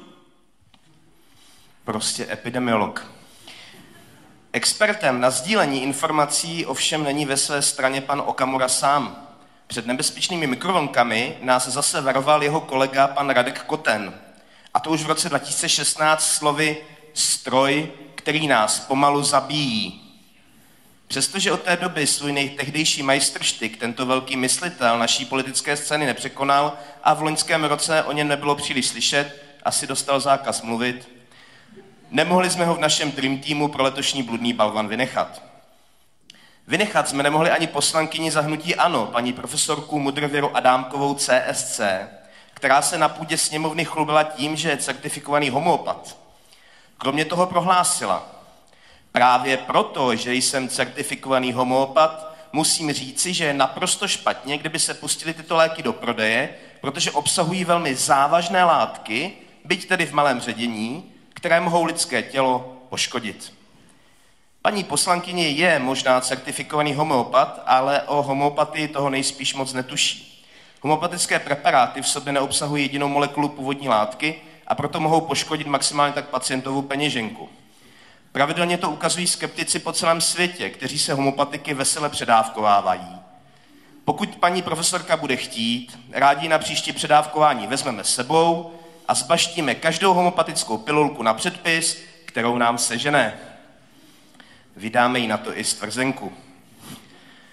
Prostě epidemiolog. Expertem na sdílení informací ovšem není ve své straně pan Okamura sám. Před nebezpečnými mikrovlnkami nás zase varoval jeho kolega pan Radek Koten. A to už v roce 2016 slovy stroj, který nás pomalu zabíjí. Přestože od té doby svůj tehdejší majstrštyk tento velký myslitel naší politické scény nepřekonal a v loňském roce o něm nebylo příliš slyšet, asi dostal zákaz mluvit, nemohli jsme ho v našem Dream Teamu pro letošní bludný balvan vynechat. Vynechat jsme nemohli ani poslankyni za hnutí ANO, paní profesorku MUDr. Věru Adámkovou CSC, která se na půdě sněmovny chlubila tím, že je certifikovaný homeopat. Kromě toho prohlásila: právě proto, že jsem certifikovaný homeopat, musím říci, že je naprosto špatně, kdyby se pustily tyto léky do prodeje, protože obsahují velmi závažné látky, byť tedy v malém ředění, které mohou lidské tělo poškodit. Paní poslankyně je možná certifikovaný homeopat, ale o homeopatii toho nejspíš moc netuší. Homeopatické preparáty v sobě neobsahují jedinou molekulu původní látky a proto mohou poškodit maximálně tak pacientovu peněženku. Pravidelně to ukazují skeptici po celém světě, kteří se homeopatiky vesele předávkovávají. Pokud paní profesorka bude chtít, rádi na příští předávkování vezmeme s sebou a zbaštíme každou homeopatickou pilulku na předpis, kterou nám sežene. Vydáme jí na to i stvrzenku.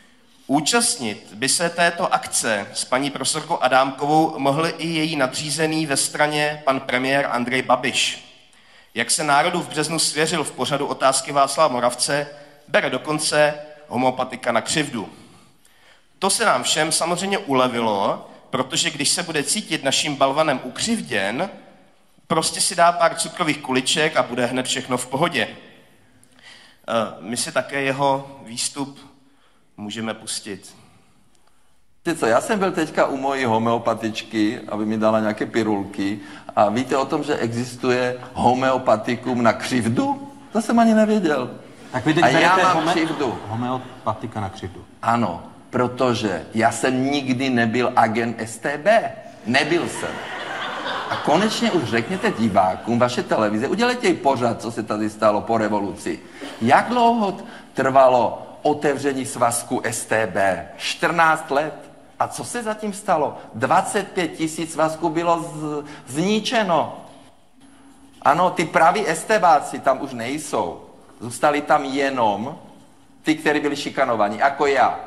Účastnit by se této akce s paní profesorkou Adámkovou mohl i její nadřízený ve straně pan premiér Andrej Babiš. Jak se národu v březnu svěřil v pořadu Otázky Václava Moravce, bere dokonce homeopatika na křivdu. To se nám všem samozřejmě ulevilo, protože když se bude cítit naším balvanem ukřivděn, prostě si dá pár cukrových kuliček a bude hned všechno v pohodě. My si také jeho výstup můžeme pustit. Víte co, já jsem byl teďka u mojí homeopatičky, aby mi dala nějaké pirulky, a víte o tom, že existuje homeopatikum na křivdu? To jsem ani nevěděl. Tak vy teď a já mám křivdu. Homeopatika na křivdu. Ano, protože já jsem nikdy nebyl agent STB. Nebyl jsem. A konečně už řekněte divákům vaše televize, udělejte jí pořad, co se tady stalo po revoluci. Jak dlouho trvalo otevření svazku STB? 14 let. A co se zatím stalo? 25 000 svazků bylo zničeno. Ano, ty praví STBáci tam už nejsou. Zůstali tam jenom ty, kteří byli šikanovaní, jako já.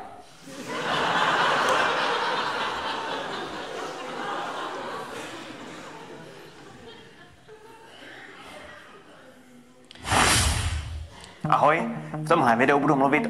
Ahoj, v tomhle videu budu mluvit...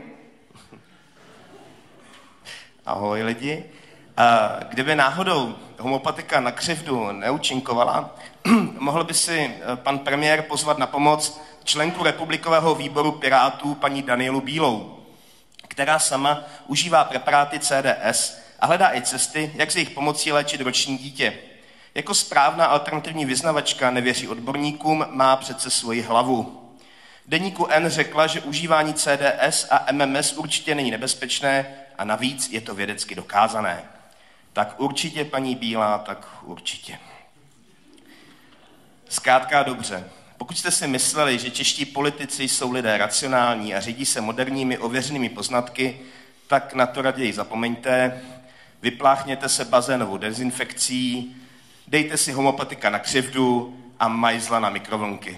Ahoj lidi. Kdyby náhodou homeopatika na křivdu neúčinkovala, mohl by si pan premiér pozvat na pomoc členku republikového výboru Pirátů paní Danielu Bílou, která sama užívá preparáty CDS a hledá i cesty, jak s jejich pomocí léčit roční dítě. Jako správná alternativní vyznavačka nevěří odborníkům, má přece svoji hlavu. Deníku N řekla, že užívání CDS a MMS určitě není nebezpečné a navíc je to vědecky dokázané. Tak určitě, paní Bílá, tak určitě. Zkrátka dobře. Pokud jste si mysleli, že čeští politici jsou lidé racionální a řídí se moderními ověřenými poznatky, tak na to raději zapomeňte, vypláchněte se bazénovou dezinfekcí, dejte si homeopatika na křivdu a majzla na mikrovlnky.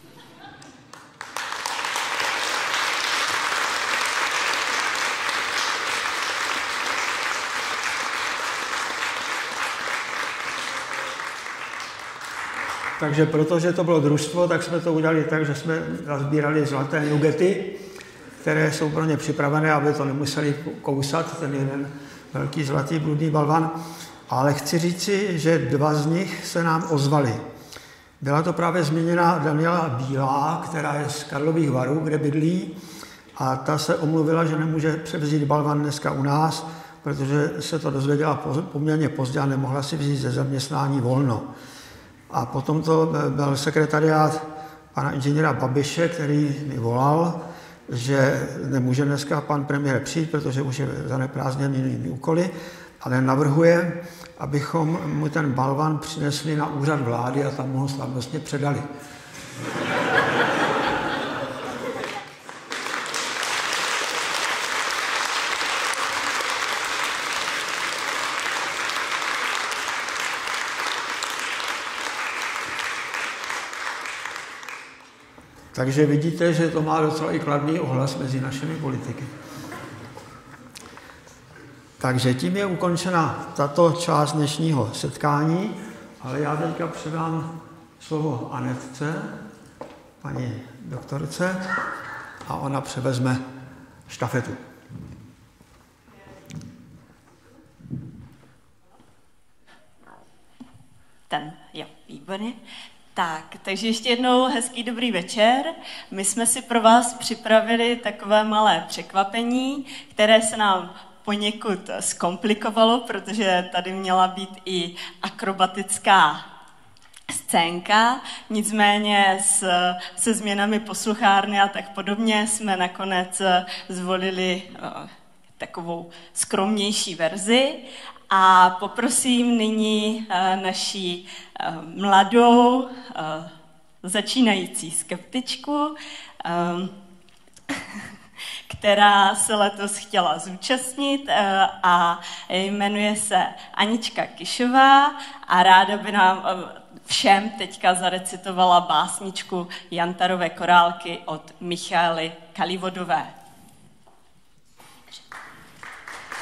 Takže protože to bylo družstvo, tak jsme to udělali tak, že jsme nazbírali zlaté nugety, které jsou pro ně připravené, aby to nemuseli kousat, ten jeden velký zlatý bludný balvan. Ale chci říci, že 2 z nich se nám ozvali. Byla to právě zmíněná Daniela Bílá, která je z Karlových Varů, kde bydlí, a ta se omluvila, že nemůže převzít balvan dneska u nás, protože se to dozvěděla poměrně pozdě a nemohla si vzít ze zaměstnání volno. A potom to byl sekretariát pana inženýra Babiše, který mi volal, že nemůže dneska pan premiér přijít, protože už je zaneprázdněný jinými úkoly, ale navrhuje, abychom mu ten balvan přinesli na úřad vlády a tam mu ho slavnostně předali. Takže vidíte, že to má docela i kladný ohlas mezi našimi politiky. Takže tím je ukončena tato část dnešního setkání, ale já teďka předám slovo Anetce, paní doktorce, a ona převezme štafetu. Výborně. Takže ještě jednou hezký dobrý večer. My jsme si pro vás připravili takové malé překvapení, které se nám poněkud zkomplikovalo, protože tady měla být i akrobatická scénka, nicméně se změnami posluchárny a tak podobně jsme nakonec zvolili takovou skromnější verzi. A poprosím nyní naši mladou začínající skeptičku, která se letos chtěla zúčastnit a jmenuje se Anička Kišová a ráda by nám všem teďka zarecitovala básničku Jantarové korálky od Michaely Kalivodové.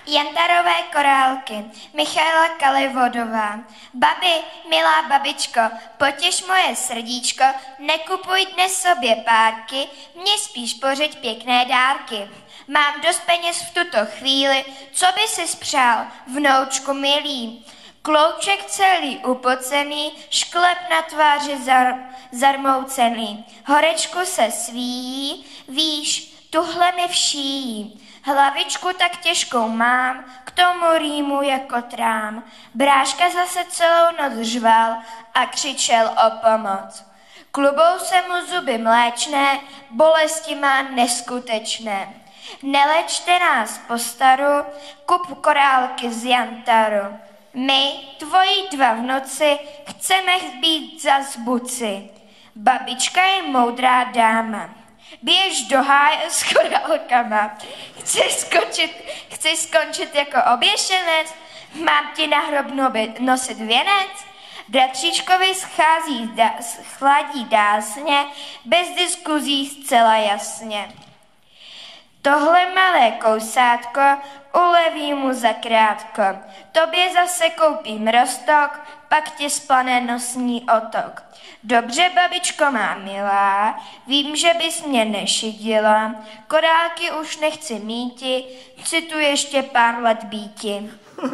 Jantarové korálky, Michaela Kalivodová. Babi, milá babičko, potěš moje srdíčko, nekupuj dnes sobě párky, mě spíš pořiď pěkné dárky. Mám dost peněz v tuto chvíli, co by si spřál, vnoučku milý. Klouček celý upocený, šklep na tváři zarmoucený. Horečku se svíjí, víš, tuhle mi všíjí. Hlavičku tak těžkou mám, k tomu rýmu jako trám. Bráška zase celou noc žval a křičel o pomoc. Klubou se mu zuby mléčné, bolesti má neskutečné. Nelečte nás po staru, kup korálky z jantaru. My, tvoji dva v noci, chceme být zas buci. Babička je moudrá dáma. Běž do háje s korálkama. Chceš skončit jako oběšenec? Mám ti na hrob nosit věnec? Bratříčkovi schladí dásně, bez diskuzí zcela jasně. Tohle malé kousátko uleví mu zakrátko. Tobě zase koupím roztok, pak tě splane nosní otok. Dobře, babičko má milá, vím, že bys mě nešidila, korálky už nechci míti, chci tu ještě pár let býti.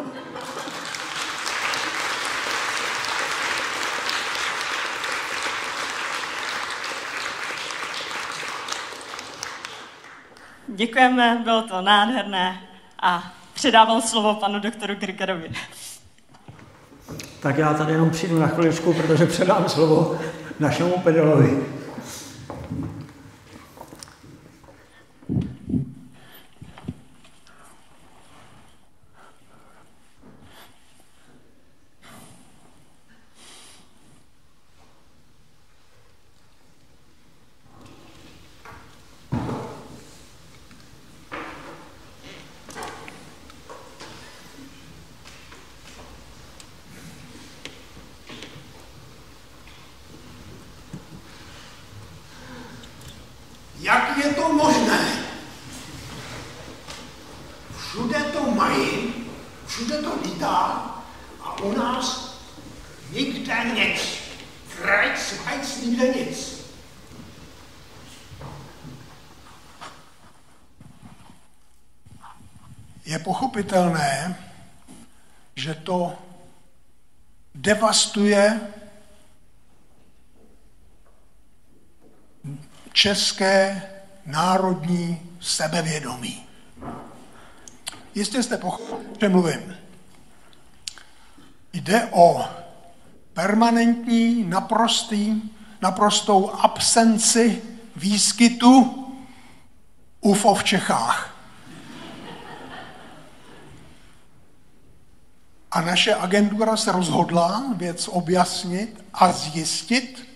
Děkujeme, bylo to nádherné a předávám slovo panu doktoru Grgerovi. Tak já tady jenom přijdu na chviličku, protože předám slovo našemu pedagogovi. Jak je to možné? Všude to mají, všude to lítá a u nás nikde nic. Krajc, nikde nic. Je pochopitelné, že to devastuje české národní sebevědomí. Jistě jste pochopili, že mluvím. Jde o permanentní, naprostou absenci výskytu UFO v Čechách. A naše agentura se rozhodla věc objasnit a zjistit,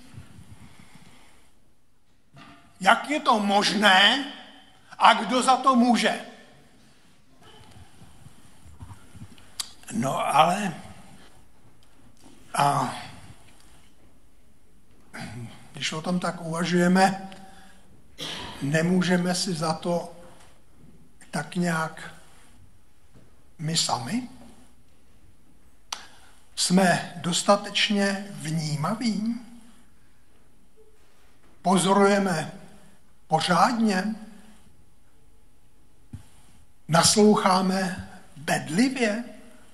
jak je to možné a kdo za to může. No ale když o tom tak uvažujeme, nemůžeme si za to tak nějak my sami? Jsme dostatečně vnímaví? Pozorujeme pořádně? Nasloucháme bedlivě?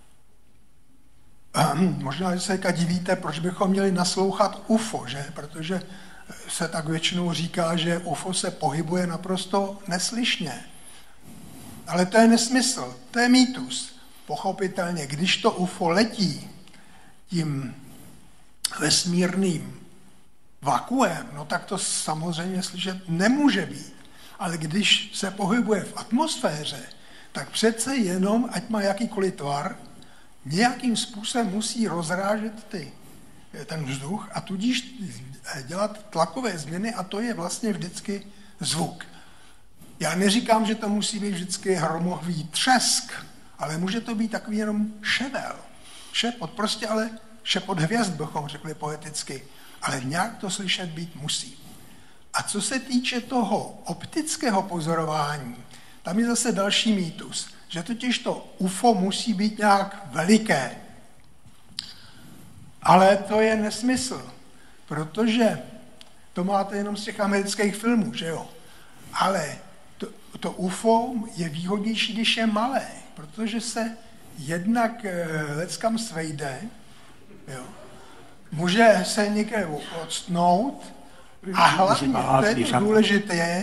Možná, že se teďka divíte, proč bychom měli naslouchat UFO, že? Protože se tak většinou říká, že UFO se pohybuje naprosto neslyšně. Ale to je nesmysl, to je mýtus. Pochopitelně, když to UFO letí tím vesmírným vakuem, no tak to samozřejmě slyšet nemůže být. Ale když se pohybuje v atmosféře, tak přece jenom, ať má jakýkoliv tvar, nějakým způsobem musí rozrážet ten vzduch a tudíž dělat tlakové změny a to je vlastně vždycky zvuk. Já neříkám, že to musí být vždycky hromový třesk, ale může to být takový jenom ševel. Šepot, prostě ale šepot hvězd, bychom řekli poeticky, ale nějak to slyšet být musí. A co se týče toho optického pozorování, tam je zase další mýtus. že totiž to UFO musí být nějak veliké. Ale to je nesmysl, protože to máte jenom z těch amerických filmů, že jo? Ale to UFO je výhodnější, když je malé, protože se jednak leckam svejde, jo? Může se někde odstnout a hlavně, to je důležité,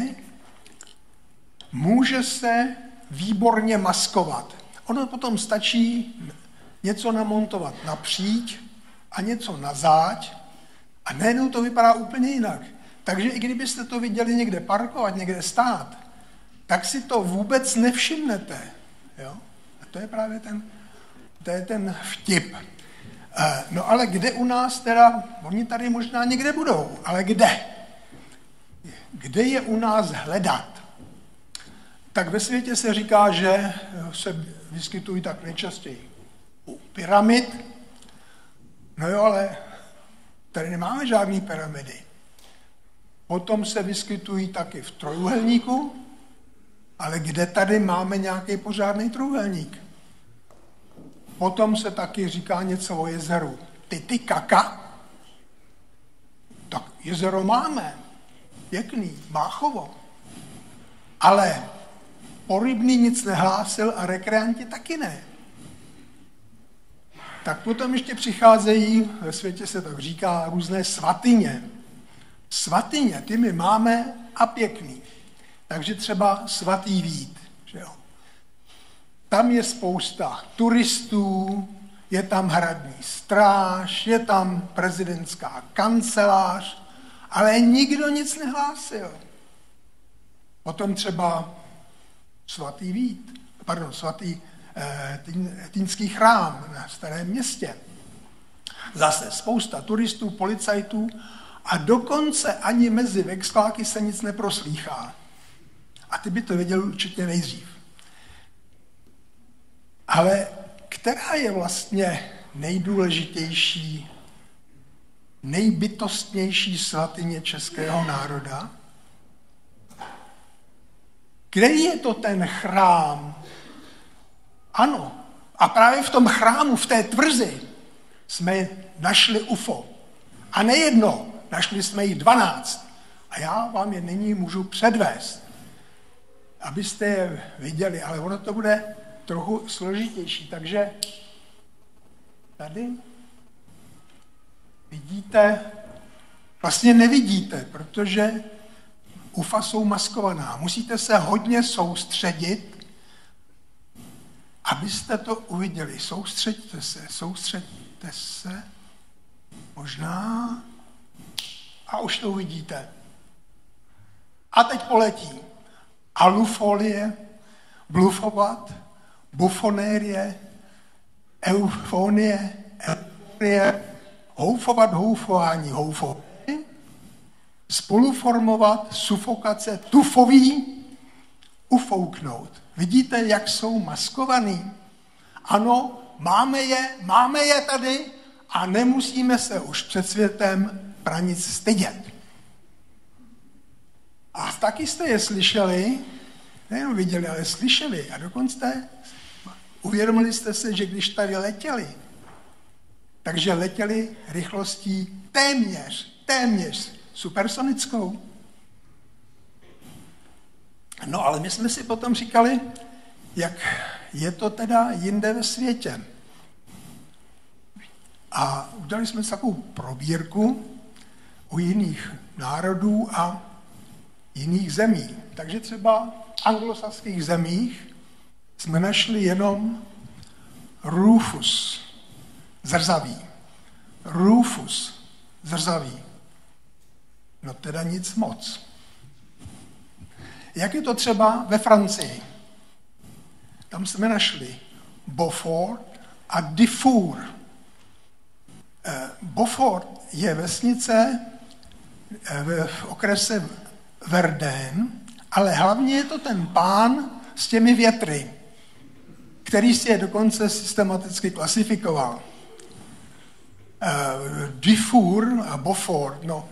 může se výborně maskovat. Ono potom stačí něco namontovat napříč a něco na záď a najednou to vypadá úplně jinak. Takže i kdybyste to viděli někde parkovat, někde stát, tak si to vůbec nevšimnete. Jo? A to je právě ten vtip. No ale kde u nás teda, oni tady možná někde budou, ale kde? Kde je u nás hledat? Tak ve světě se říká, že se vyskytují tak nejčastěji u pyramid. No jo, ale tady nemáme žádný pyramidy. Potom se vyskytují taky v trojúhelníku, ale kde tady máme nějaký pořádný trojúhelník? Potom se taky říká něco o jezeru Titicaca. Tak jezero máme, pěkný, Máchovo. Ale porybný nic nehlásil a rekreanti taky ne. Tak potom ještě přicházejí, ve světě se tak říká, různé svatyně. Svatyně, ty my máme a pěkný. Takže třeba Svatý Vít, že jo. Tam je spousta turistů, je tam hradní stráž, je tam prezidentská kancelář, ale nikdo nic nehlásil. Potom třeba svatý Týnský chrám na Starém Městě. Zase spousta turistů, policajtů a dokonce ani mezi vexláky se nic neproslýchá. A ty by to věděl určitě nejdřív. Ale která je vlastně nejdůležitější, nejbytostnější svatyně českého národa? Kde je to ten chrám? Ano, a právě v tom chrámu, v té tvrzi, jsme našli UFO. A nejedno, našli jsme jich 12. A já vám je nyní můžu předvést, abyste je viděli, ale ono to bude trochu složitější. Takže tady vidíte, vlastně nevidíte, protože UFA jsou maskovaná. Musíte se hodně soustředit, abyste to uviděli. Soustřeďte se. Možná. A už to uvidíte. A teď poletí. Alufolie, blufovat, bufonérie, eufonie, houfovat, houfování, spoluformovat, sufokace, tufový, ufouknout. Vidíte, jak jsou maskovaný? Ano, máme je tady a nemusíme se už před světem pra nic stydět. A taky jste je slyšeli, nejenom viděli, ale slyšeli. A dokonce uvědomili jste se, že když tady letěli, takže letěli rychlostí téměř supersonickou. No ale my jsme si potom říkali, jak je to teda jinde ve světě. A udělali jsme si takovou probírku u jiných národů a jiných zemí. Takže třeba v anglosaských zemích jsme našli jenom Rufus, zrzavý. Rufus, zrzavý. No teda nic moc. Jak je to třeba ve Francii? Tam jsme našli Beaufort a Dufour. Beaufort je vesnice v okrese Verdun, ale hlavně je to ten pán s těmi větry, který si je dokonce systematicky klasifikoval. Dufour a Beaufort, no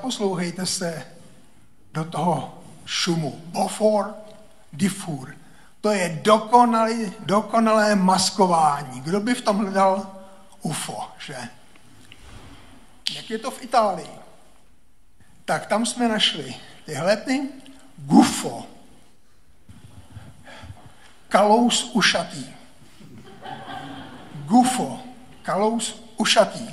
zaposlouchejte se do toho šumu. Beaufort, Dufour. To je dokonalé maskování. Kdo by v tom hledal UFO, že? Jak je to v Itálii? Tak tam jsme našli tyhle gufo. Kalous ušatý. Gufo. Kalous ušatý.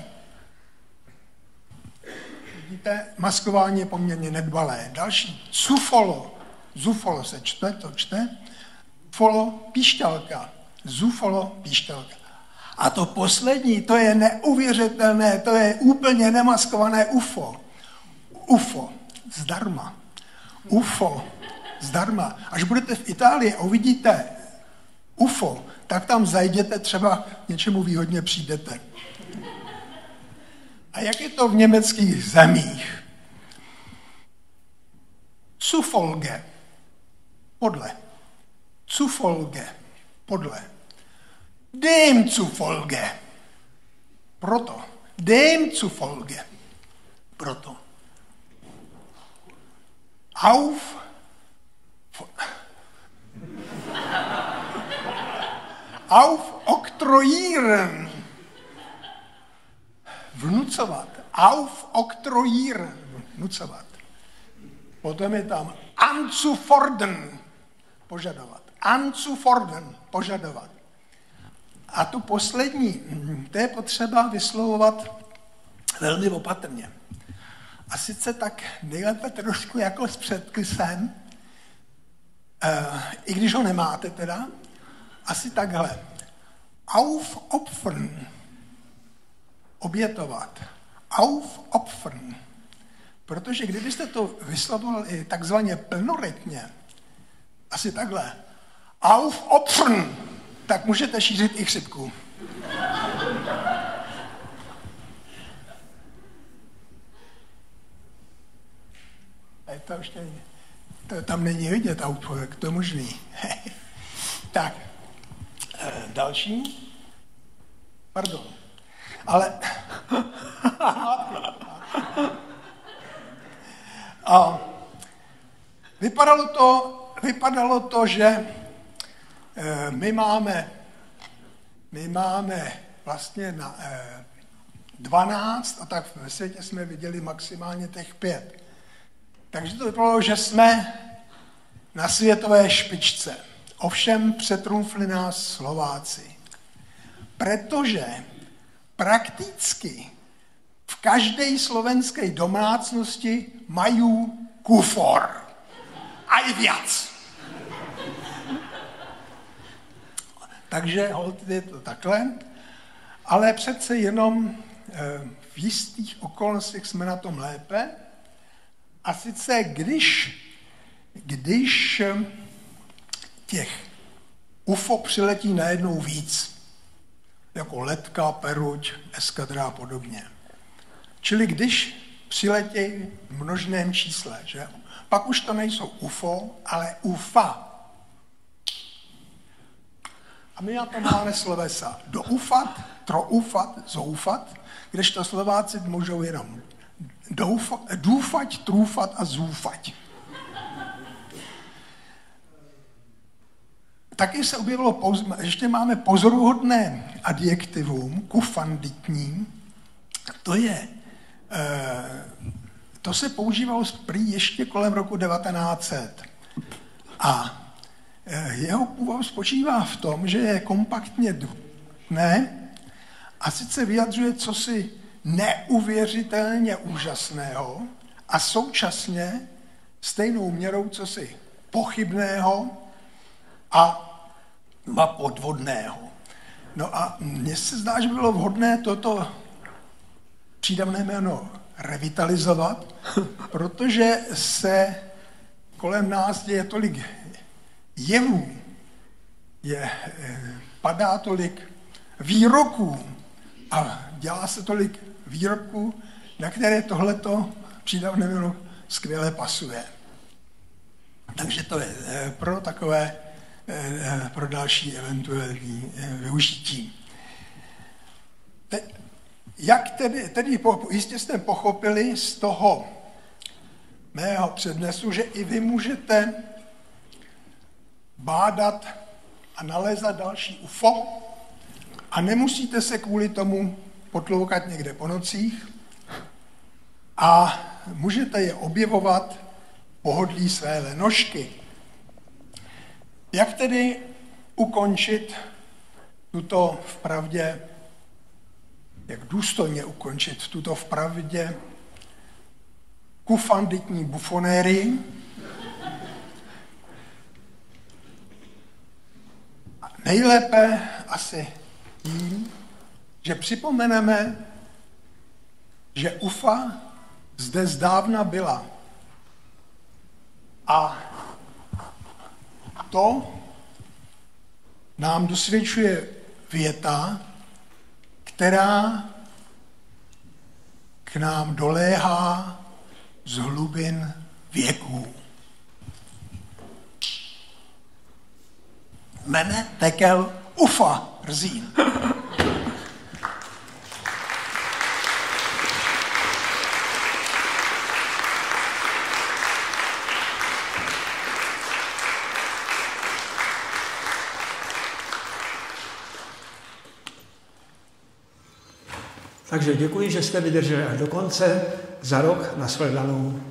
Vidíte, maskování je poměrně nedbalé. Další, zufolo. Zufolo se čte, to čte. Folo, píšťalka. Zufolo, píšťalka. A to poslední, to je neuvěřitelné, to je úplně nemaskované UFO. UFO, zdarma. UFO, zdarma. Až budete v Itálii a uvidíte UFO, tak tam zajděte, třeba k něčemu výhodně přijdete. A jak je to v německých zemích? Zufolge, podle. Zufolge, podle. Dem zufolge, proto. Dem zufolge, proto. Auf oktroyieren. Vnucovat. Auf oktroyieren. Vnucovat. Potom je tam anzufordern. Požadovat. Anzufordern. Požadovat. A tu poslední, to je potřeba vyslovovat velmi opatrně. A sice tak nejlépe trošku jako s předkysem, i když ho nemáte teda, asi takhle. Aufopfern. Obětovat. Aufopfern. Protože kdybyste to vyslovovali takzvaně plnorytně, asi takhle. Aufopfern. Tak můžete šířit i chřipku. To ještě to tam není vidět, jak to je možný. Tak, další. Pardon. Ale a vypadalo to, že my máme vlastně na 12 a tak ve světě jsme viděli maximálně těch 5. Takže to vypadalo, že jsme na světové špičce. Ovšem přetrumfli nás Slováci. Protože prakticky v každé slovenské domácnosti mají kufor. A i víc. Takže holt je to takhle. Ale přece jenom v jistých okolnostech jsme na tom lépe. A sice když těch UFO přiletí najednou víc, jako letka, peruť, eskadra a podobně. Čili když přiletějí v množném čísle, že? Pak už to nejsou UFO, ale UFA. A my na to máme slovesa doufat, troufat, zoufat, kdežto Slováci můžou jenom důfať, trůfat a zůfať. Taky se objevilo, ještě máme pozoruhodné adjektivum, kufanditní, to se používalo prý ještě kolem roku 1900. A jeho původ spočívá v tom, že je kompaktně dutné a sice vyjadřuje cosi neuvěřitelně úžasného a současně stejnou měrou cosi pochybného a podvodného. No a mně se zdá, že bylo vhodné toto přídavné jméno revitalizovat, protože se kolem nás děje tolik jevů, padá tolik výroků a dělá se tolik výroků, na které tohleto přídavné jméno skvěle pasuje. Takže to je pro další eventuální využití. Jak tedy jistě jste pochopili z toho mého přednesu, že i vy můžete bádat a nalézat další UFO a nemusíte se kvůli tomu potloukat někde po nocích a můžete je objevovat pohodlí své lenošky. Jak tedy ukončit tuto vpravdě, jak důstojně ukončit tuto vpravdě kufanditní bufonérii? Nejlépe asi tím, že připomeneme, že UFA zde zdávna byla. A to nám dosvědčuje věta, která k nám doléhá z hlubin věků. Mene tekel UFA rzín. Takže děkuji, že jste vydrželi až do konce. Za rok nashledanou.